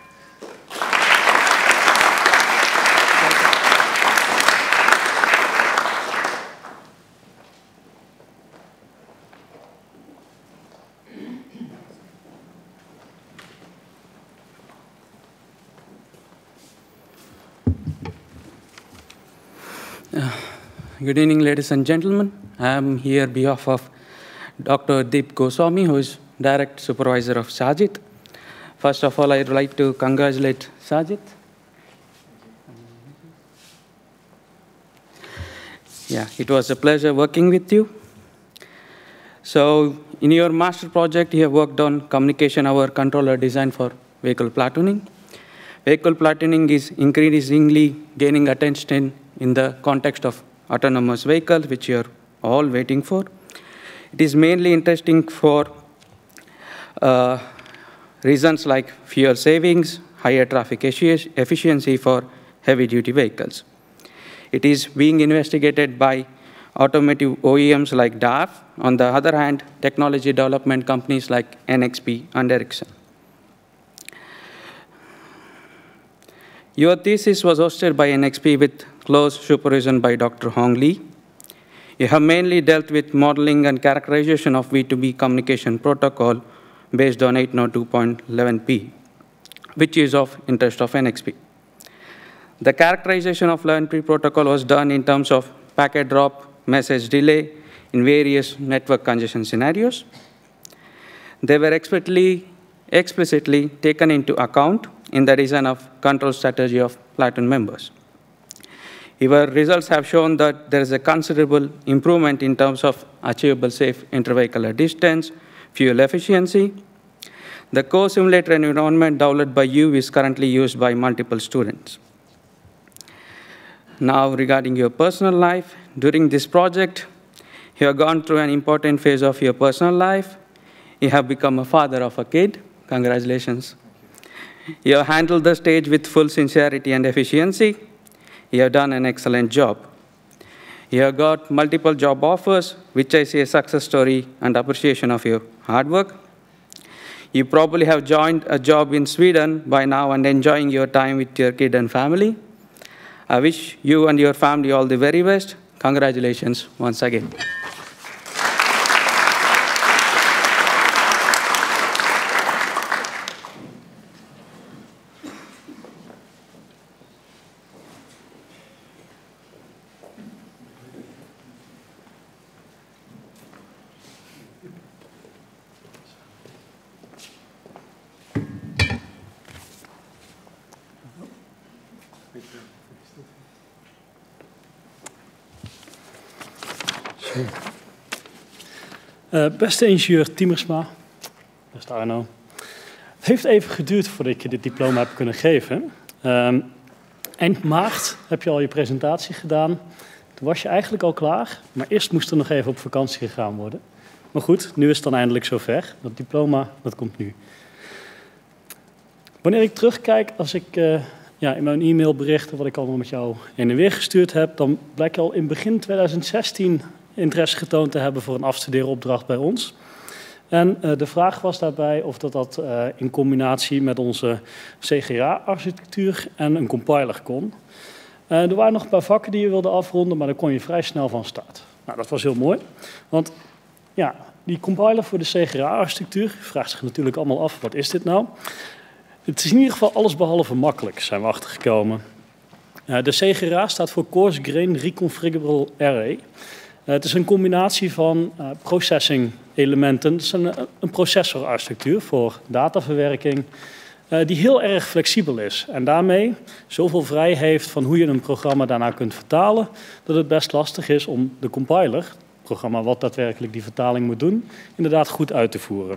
Uh, good evening, ladies and gentlemen. I am here on behalf of Doctor Deep Goswami, who is direct supervisor of Sajid. First of all, I'd like to congratulate Sajid. Yeah, it was a pleasure working with you. So, in your master project, you have worked on communication hour controller design for vehicle platooning. Vehicle platooning is increasingly gaining attention in the context of autonomous vehicles, which you are all waiting for. It is mainly interesting for uh, reasons like fuel savings, higher traffic efficiency for heavy-duty vehicles. It is being investigated by automotive O E Ms like D A F. On the other hand, technology development companies like N X P and Ericsson. Your thesis was hosted by N X P with close supervision by Doctor Hong Lee. You have mainly dealt with modeling and characterization of V two V communication protocol based on eight oh two point eleven p, which is of interest of N X P. The characterization of eleven p protocol was done in terms of packet drop, message delay in various network congestion scenarios. They were explicitly, explicitly taken into account in the design of control strategy of platoon members. Your results have shown that there is a considerable improvement in terms of achievable safe intervehicular distance, fuel efficiency. The core simulator environment developed by you is currently used by multiple students. Now, regarding your personal life, during this project, you have gone through an important phase of your personal life. You have become a father of a kid. Congratulations. You have handled the stage with full sincerity and efficiency. You have done an excellent job. You have got multiple job offers, which I see a success story and appreciation of your hard work. You probably have joined a job in Sweden by now and enjoying your time with your kid and family. I wish you and your family all the very best. Congratulations once again. Uh, beste ingenieur Tiemersma, beste Arno. Het heeft even geduurd voordat ik je dit diploma heb kunnen geven. Um, eind maart heb je al je presentatie gedaan. Toen was je eigenlijk al klaar, maar eerst moest er nog even op vakantie gegaan worden. Maar goed, nu is het dan eindelijk zover. Dat diploma, dat komt nu. Wanneer ik terugkijk, als ik uh, ja, in mijn e-mailberichten, wat ik allemaal met jou heen en weer gestuurd heb, dan blijkt al in begin twintig zestien interesse getoond te hebben voor een afstudeeropdracht bij ons. En uh, de vraag was daarbij of dat, dat uh, in combinatie met onze C G A-architectuur en een compiler kon. Uh, er waren nog een paar vakken die je wilde afronden, maar daar kon je vrij snel van start. Nou, dat was heel mooi, want ja, die compiler voor de C G A-architectuur vraagt zich natuurlijk allemaal af, wat is dit nou? Het is in ieder geval allesbehalve makkelijk, zijn we achtergekomen. Uh, de C G A staat voor Coarse Grain Reconfigurable Array. Uh, het is een combinatie van uh, processing elementen. Het is een, een processorarchitectuur voor dataverwerking uh, die heel erg flexibel is. En daarmee zoveel vrij heeft van hoe je een programma daarna kunt vertalen, dat het best lastig is om de compiler, het programma wat daadwerkelijk die vertaling moet doen, inderdaad goed uit te voeren.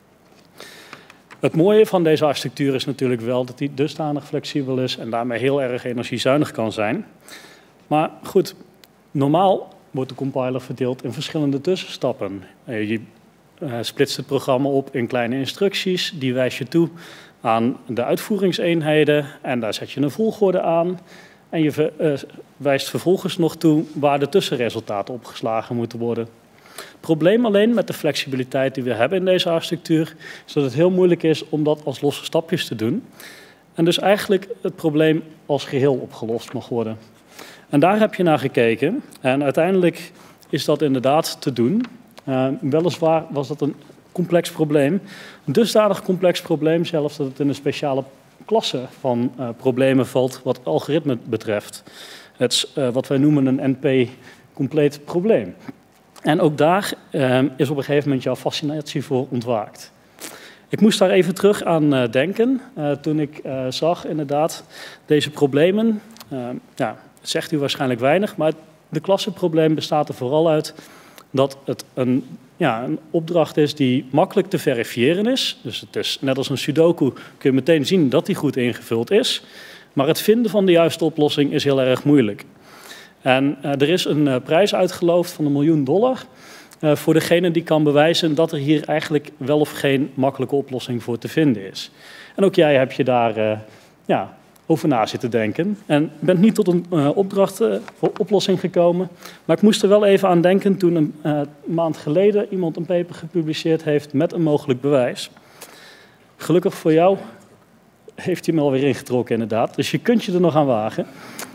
Het mooie van deze architectuur is natuurlijk wel dat die dusdanig flexibel is en daarmee heel erg energiezuinig kan zijn. Maar goed, normaal wordt de compiler verdeeld in verschillende tussenstappen. Je uh, splitst het programma op in kleine instructies, die wijs je toe aan de uitvoeringseenheden en daar zet je een volgorde aan. En je ver, uh, wijst vervolgens nog toe waar de tussenresultaten opgeslagen moeten worden. Het probleem alleen met de flexibiliteit die we hebben in deze architectuur is dat het heel moeilijk is om dat als losse stapjes te doen. En dus eigenlijk het probleem als geheel opgelost mag worden. En daar heb je naar gekeken en uiteindelijk is dat inderdaad te doen. Uh, weliswaar was dat een complex probleem. Een dusdanig complex probleem zelfs dat het in een speciale klasse van uh, problemen valt wat algoritme betreft. Het is uh, wat wij noemen een N P-compleet probleem. En ook daar uh, is op een gegeven moment jouw fascinatie voor ontwaakt. Ik moest daar even terug aan uh, denken uh, toen ik uh, zag inderdaad deze problemen. Uh, ja, het zegt u waarschijnlijk weinig, maar de klassenprobleem bestaat er vooral uit dat het een, ja, een opdracht is die makkelijk te verifiëren is. Dus het is net als een sudoku kun je meteen zien dat die goed ingevuld is. Maar het vinden van de juiste oplossing is heel erg moeilijk. En uh, er is een uh, prijs uitgeloofd van een miljoen dollar uh, voor degene die kan bewijzen dat er hier eigenlijk wel of geen makkelijke oplossing voor te vinden is. En ook jij hebt je daar uh, ja, over na zitten denken. En bent niet tot een uh, opdracht, uh, oplossing gekomen. Maar ik moest er wel even aan denken toen een uh, maand geleden iemand een paper gepubliceerd heeft met een mogelijk bewijs. Gelukkig voor jou heeft hij hem alweer ingetrokken inderdaad. Dus je kunt je er nog aan wagen.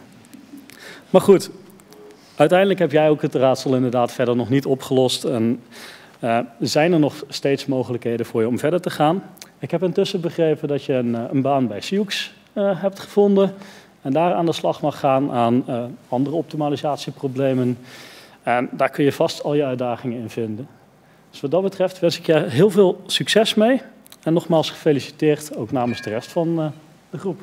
Maar goed, uiteindelijk heb jij ook het raadsel inderdaad verder nog niet opgelost. En uh, zijn er nog steeds mogelijkheden voor je om verder te gaan. Ik heb intussen begrepen dat je een, een baan bij Sioux uh, hebt gevonden. En daar aan de slag mag gaan aan uh, andere optimalisatieproblemen. En daar kun je vast al je uitdagingen in vinden. Dus wat dat betreft wens ik je heel veel succes mee. En nogmaals gefeliciteerd, ook namens de rest van uh, de groep.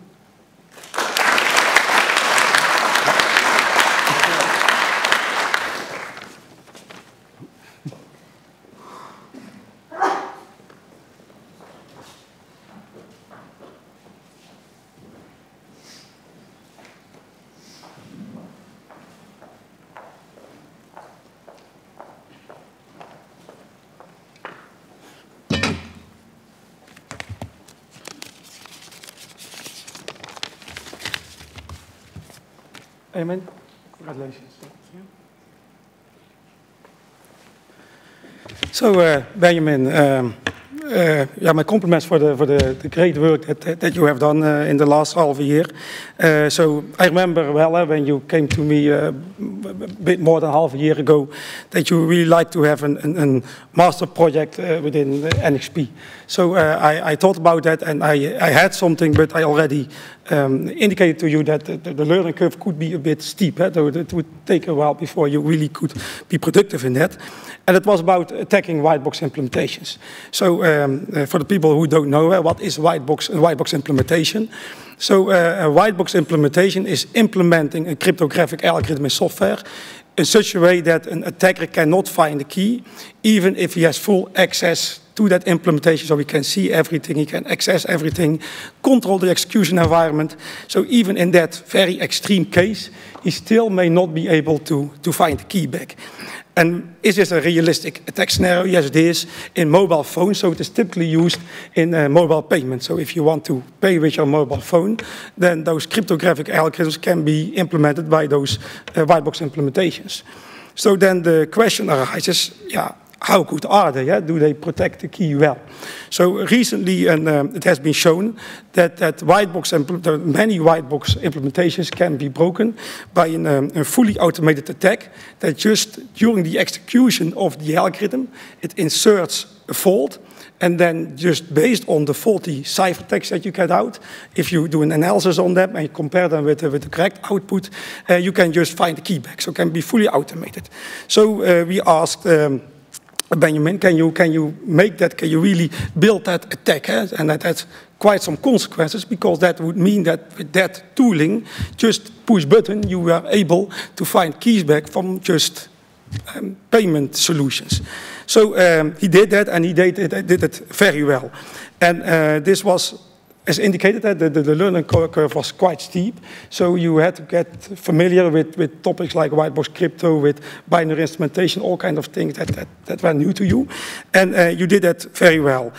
Amen. Congratulations. So, uh, Benjamin, um, uh, yeah, my compliments for the for the, the great work that that you have done uh, in the last half a year. Uh, so, I remember well uh, when you came to me uh, a bit more than half a year ago that you really like to have an, an, an master project uh, within the N X P. So, uh, I, I thought about that and I I had something, but I already um, indicated to you that the, the learning curve could be a bit steep. Eh? So it would take a while before you really could be productive in that. And it was about attacking white box implementations. So um, uh, for the people who don't know, uh, what is white box and white box implementation? So uh, a white box implementation is implementing a cryptographic algorithm in software in such a way that an attacker cannot find the key, even if he has full access to that implementation, so he can see everything, he can access everything, control the execution environment. So even in that very extreme case, he still may not be able to, to find the key back. And is this a realistic attack scenario? Yes, it is. In mobile phones, so it is typically used in uh, mobile payment. So if you want to pay with your mobile phone, then those cryptographic algorithms can be implemented by those uh, white box implementations. So then the question arises, yeah, how good are they? Yeah? Do they protect the key well? So recently, and um, it has been shown that, that white box many white box implementations can be broken by an, um, a fully automated attack that just during the execution of the algorithm, it inserts a fault. And then just based on the faulty ciphertext that you get out, if you do an analysis on them and you compare them with, uh, with the correct output, uh, you can just find the key back. So it can be fully automated. So uh, we asked um, Benjamin, can you, can you make that, can you really build that attack? Eh? And that has quite some consequences, because that would mean that with that tooling, just push button, you are able to find keys back from just um, payment solutions. So um, he did that, and he did it, did it very well. And uh, this was, as indicated, that the, the learning curve was quite steep. So you had to get familiar with, with topics like white box crypto, with binary instrumentation, all kinds of things that, that, that were new to you. And uh, you did that very well.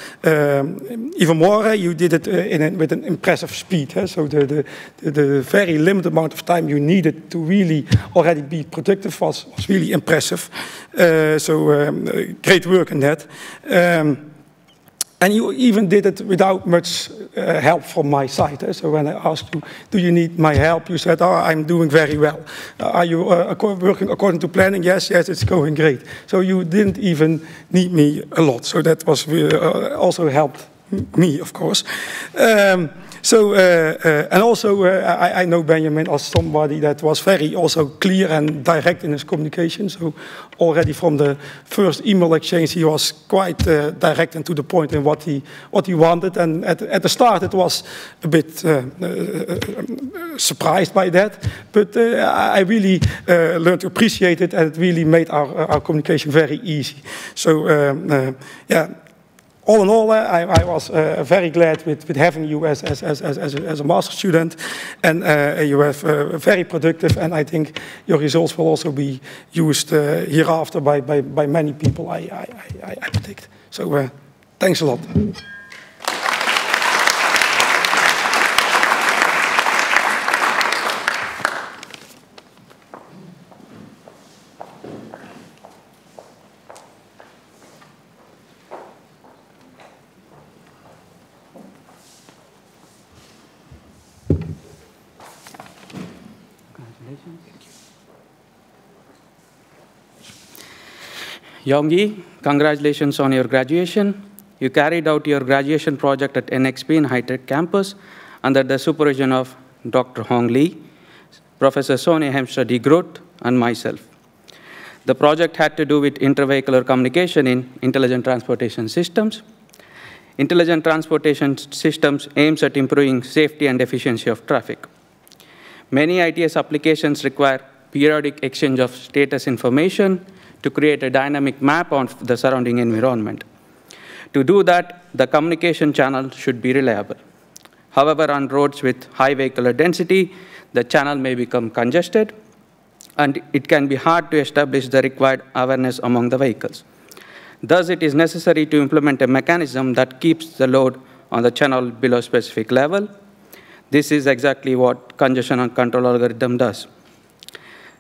Um, even more, uh, you did it uh, in a, with an impressive speed. Eh? So the, the, the, the very limited amount of time you needed to really already be productive was, was really impressive. Uh, so um, great work in that. Um, And you even did it without much uh, help from my side. Eh? So when I asked you, do you need my help? You said, oh, I'm doing very well. Uh, are you uh, working according to planning? Yes, yes, it's going great. So you didn't even need me a lot. So that was uh, also helped me, of course. Um, So, uh, uh, and also, uh, I, I know Benjamin as somebody that was very also clear and direct in his communication. So, already from the first email exchange, he was quite uh, direct and to the point in what he what he wanted. And at, at the start, it was a bit uh, uh, surprised by that, but uh, I really uh, learned to appreciate it, and it really made our our communication very easy. So, um, uh, yeah. All in all, uh, I, I was uh, very glad with, with having you as, as, as, as, a, as a master student, and uh, you have uh, very productive, and I think your results will also be used uh, hereafter by, by, by many people, I, I, I, I predict. So uh, thanks a lot. Yonggi, congratulations on your graduation. You carried out your graduation project at N X P in high-tech campus under the supervision of Doctor Hong Lee, Professor Sonia Hemstad de Groot, and myself. The project had to do with intervehicular communication in intelligent transportation systems. Intelligent transportation systems aims at improving safety and efficiency of traffic. Many I T S applications require periodic exchange of status information to create a dynamic map on the surrounding environment. To do that, the communication channel should be reliable. However, on roads with high vehicular density, the channel may become congested, and it can be hard to establish the required awareness among the vehicles. Thus, it is necessary to implement a mechanism that keeps the load on the channel below specific level. This is exactly what congestion control algorithm does.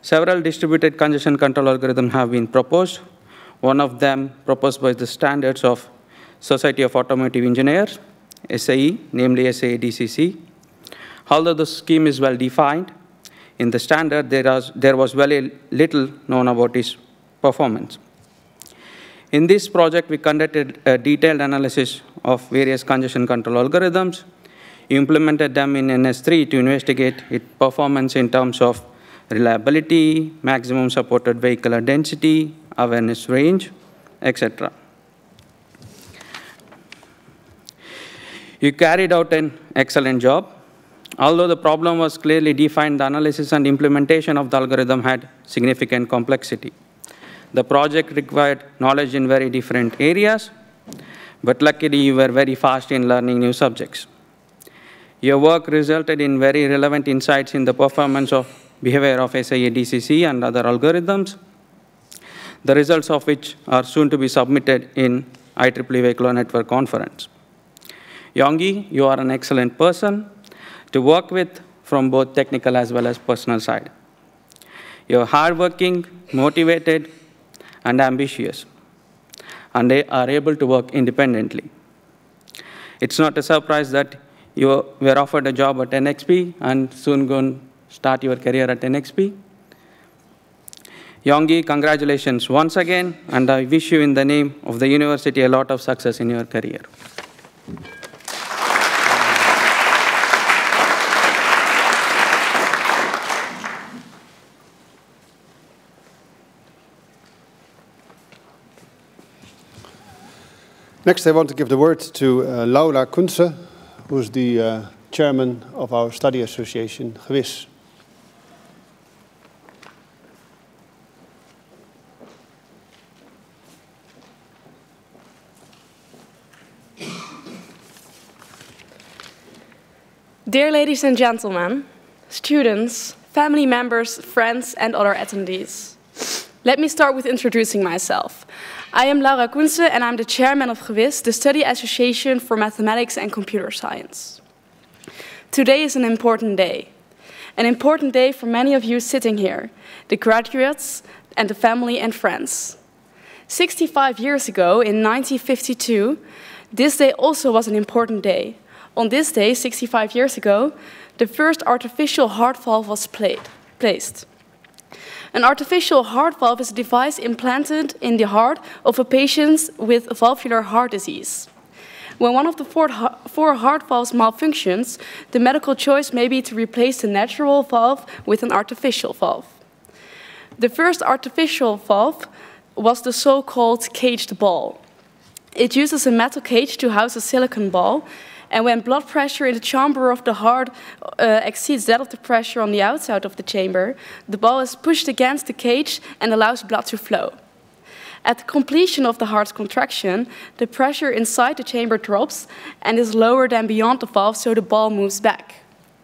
Several distributed congestion control algorithms have been proposed. One of them proposed by the standards of Society of Automotive Engineers, S A E, namely S A E D C C. Although the scheme is well defined, in the standard there was, there was very little known about its performance. In this project, we conducted a detailed analysis of various congestion control algorithms, implemented them in N S three to investigate its performance in terms of reliability, maximum supported vehicular density, awareness range, et cetera. You carried out an excellent job. Although the problem was clearly defined, the analysis and implementation of the algorithm had significant complexity. The project required knowledge in very different areas, but luckily you were very fast in learning new subjects. Your work resulted in very relevant insights in the performance of behavior of S A E D C C and other algorithms, the results of which are soon to be submitted in I triple E Vehicular Network Conference. Yonggi, you are an excellent person to work with from both technical as well as personal side. You're hardworking, motivated, and ambitious, and they are able to work independently. It's not a surprise that you were offered a job at N X P and soon going to start your career at N X P. Yonggi, congratulations once again, and I wish you in the name of the university a lot of success in your career. Next, I want to give the word to uh, Laura Kunze, who's the uh, chairman of our study association, GEWIS. Dear ladies and gentlemen, students, family members, friends, and other attendees. Let me start with introducing myself. I am Laura Kunze, and I'm the chairman of GEWIS, the Study Association for Mathematics and Computer Science. Today is an important day. An important day for many of you sitting here, the graduates and the family and friends. sixty-five years ago, in nineteen fifty-two, this day also was an important day. On this day, sixty-five years ago, the first artificial heart valve was played, placed. An artificial heart valve is a device implanted in the heart of a patient with valvular heart disease. When one of the four, four heart valves malfunctions, the medical choice may be to replace the natural valve with an artificial valve. The first artificial valve was the so-called caged ball. It uses a metal cage to house a silicon ball, and when blood pressure in the chamber of the heart uh, exceeds that of the pressure on the outside of the chamber, the ball is pushed against the cage and allows blood to flow. At the completion of the heart's contraction, the pressure inside the chamber drops and is lower than beyond the valve, so the ball moves back.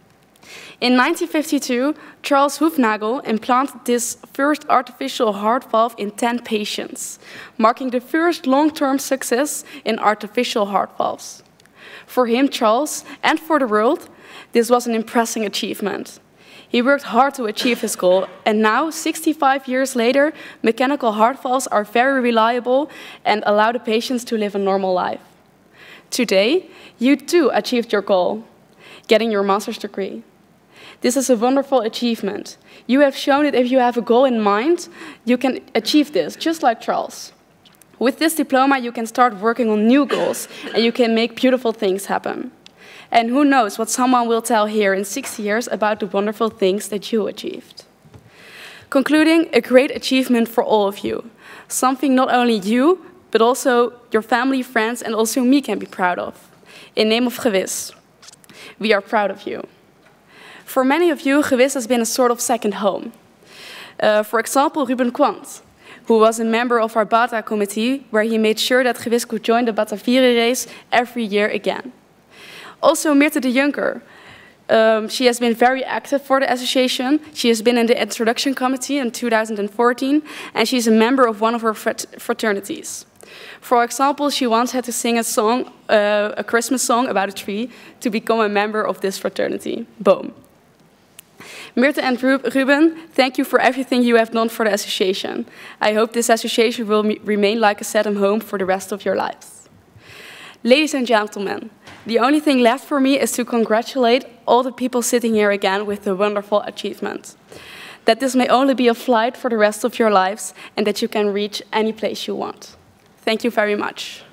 In nineteen fifty-two, Charles Hoefnagel implanted this first artificial heart valve in ten patients, marking the first long-term success in artificial heart valves. For him, Charles, and for the world, this was an impressive achievement. He worked hard to achieve his goal, and now, sixty-five years later, mechanical heart valves are very reliable and allow the patients to live a normal life. Today, you too achieved your goal, getting your master's degree. This is a wonderful achievement. You have shown that if you have a goal in mind, you can achieve this, just like Charles. With this diploma, you can start working on new goals, and you can make beautiful things happen. And who knows what someone will tell here in six years about the wonderful things that you achieved. Concluding, a great achievement for all of you. Something not only you, but also your family, friends, and also me can be proud of. In name of GEWIS, we are proud of you. For many of you, GEWIS has been a sort of second home. Uh, for example, Ruben Quant, who was a member of our BATA committee, where he made sure that GEWIS could join the Batavieren race every year again. Also, Mirte de Juncker. Um, she has been very active for the association. She has been in the introduction committee in two thousand fourteen, and she's a member of one of her fraternities. For example, she once had to sing a song, uh, a Christmas song about a tree, to become a member of this fraternity, Boom. Mirte and Ruben, thank you for everything you have done for the association. I hope this association will remain like a second home for the rest of your lives. Ladies and gentlemen, the only thing left for me is to congratulate all the people sitting here again with the wonderful achievement. That this may only be a flight for the rest of your lives and that you can reach any place you want. Thank you very much.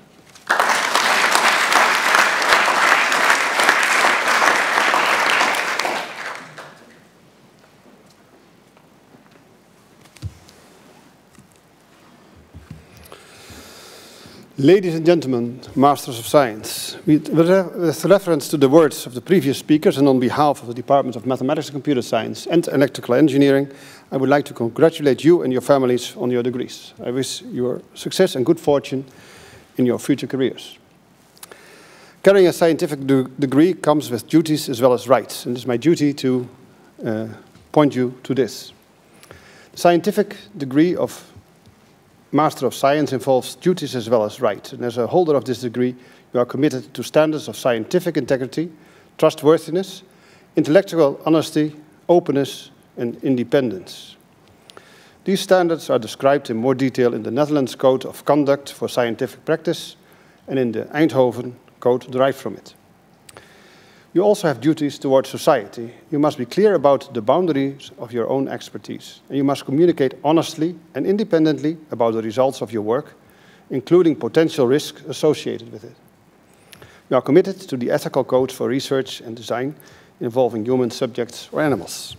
Ladies and gentlemen, Masters of Science, with reference to the words of the previous speakers and on behalf of the Department of Mathematics and Computer Science and Electrical Engineering, I would like to congratulate you and your families on your degrees. I wish you success and good fortune in your future careers. Carrying a scientific de degree comes with duties as well as rights, and it is my duty to uh, point you to this. The scientific degree of Master of Science involves duties as well as rights, and as a holder of this degree, you are committed to standards of scientific integrity, trustworthiness, intellectual honesty, openness, and independence. These standards are described in more detail in the Netherlands Code of Conduct for Scientific Practice and in the Eindhoven Code derived from it. You also have duties towards society. You must be clear about the boundaries of your own expertise, and you must communicate honestly and independently about the results of your work, including potential risks associated with it. You are committed to the ethical codes for research and design involving human subjects or animals.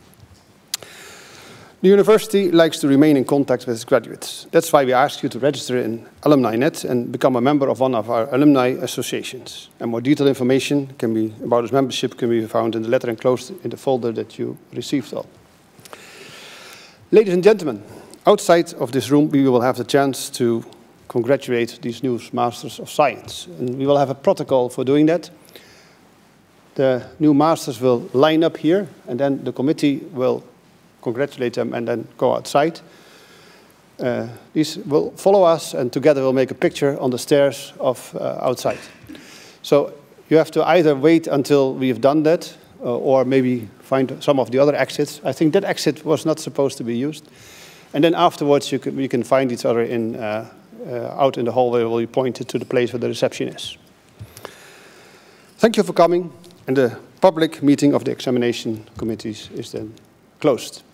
The university likes to remain in contact with its graduates. That's why we ask you to register in AlumniNet and become a member of one of our alumni associations. And more detailed information can be, about its membership can be found in the letter enclosed in the folder that you received all. Ladies and gentlemen, outside of this room we will have the chance to congratulate these new Masters of Science. And we will have a protocol for doing that. The new Masters will line up here, and then the committee will congratulate them and then go outside. Uh, these will follow us, and together we'll make a picture on the stairs of uh, outside. So you have to either wait until we've done that, uh, or maybe find some of the other exits. I think that exit was not supposed to be used. And then afterwards you can, you can find each other in, uh, uh, out in the hallway where you pointed to the place where the reception is. Thank you for coming, and the public meeting of the examination committees is then closed.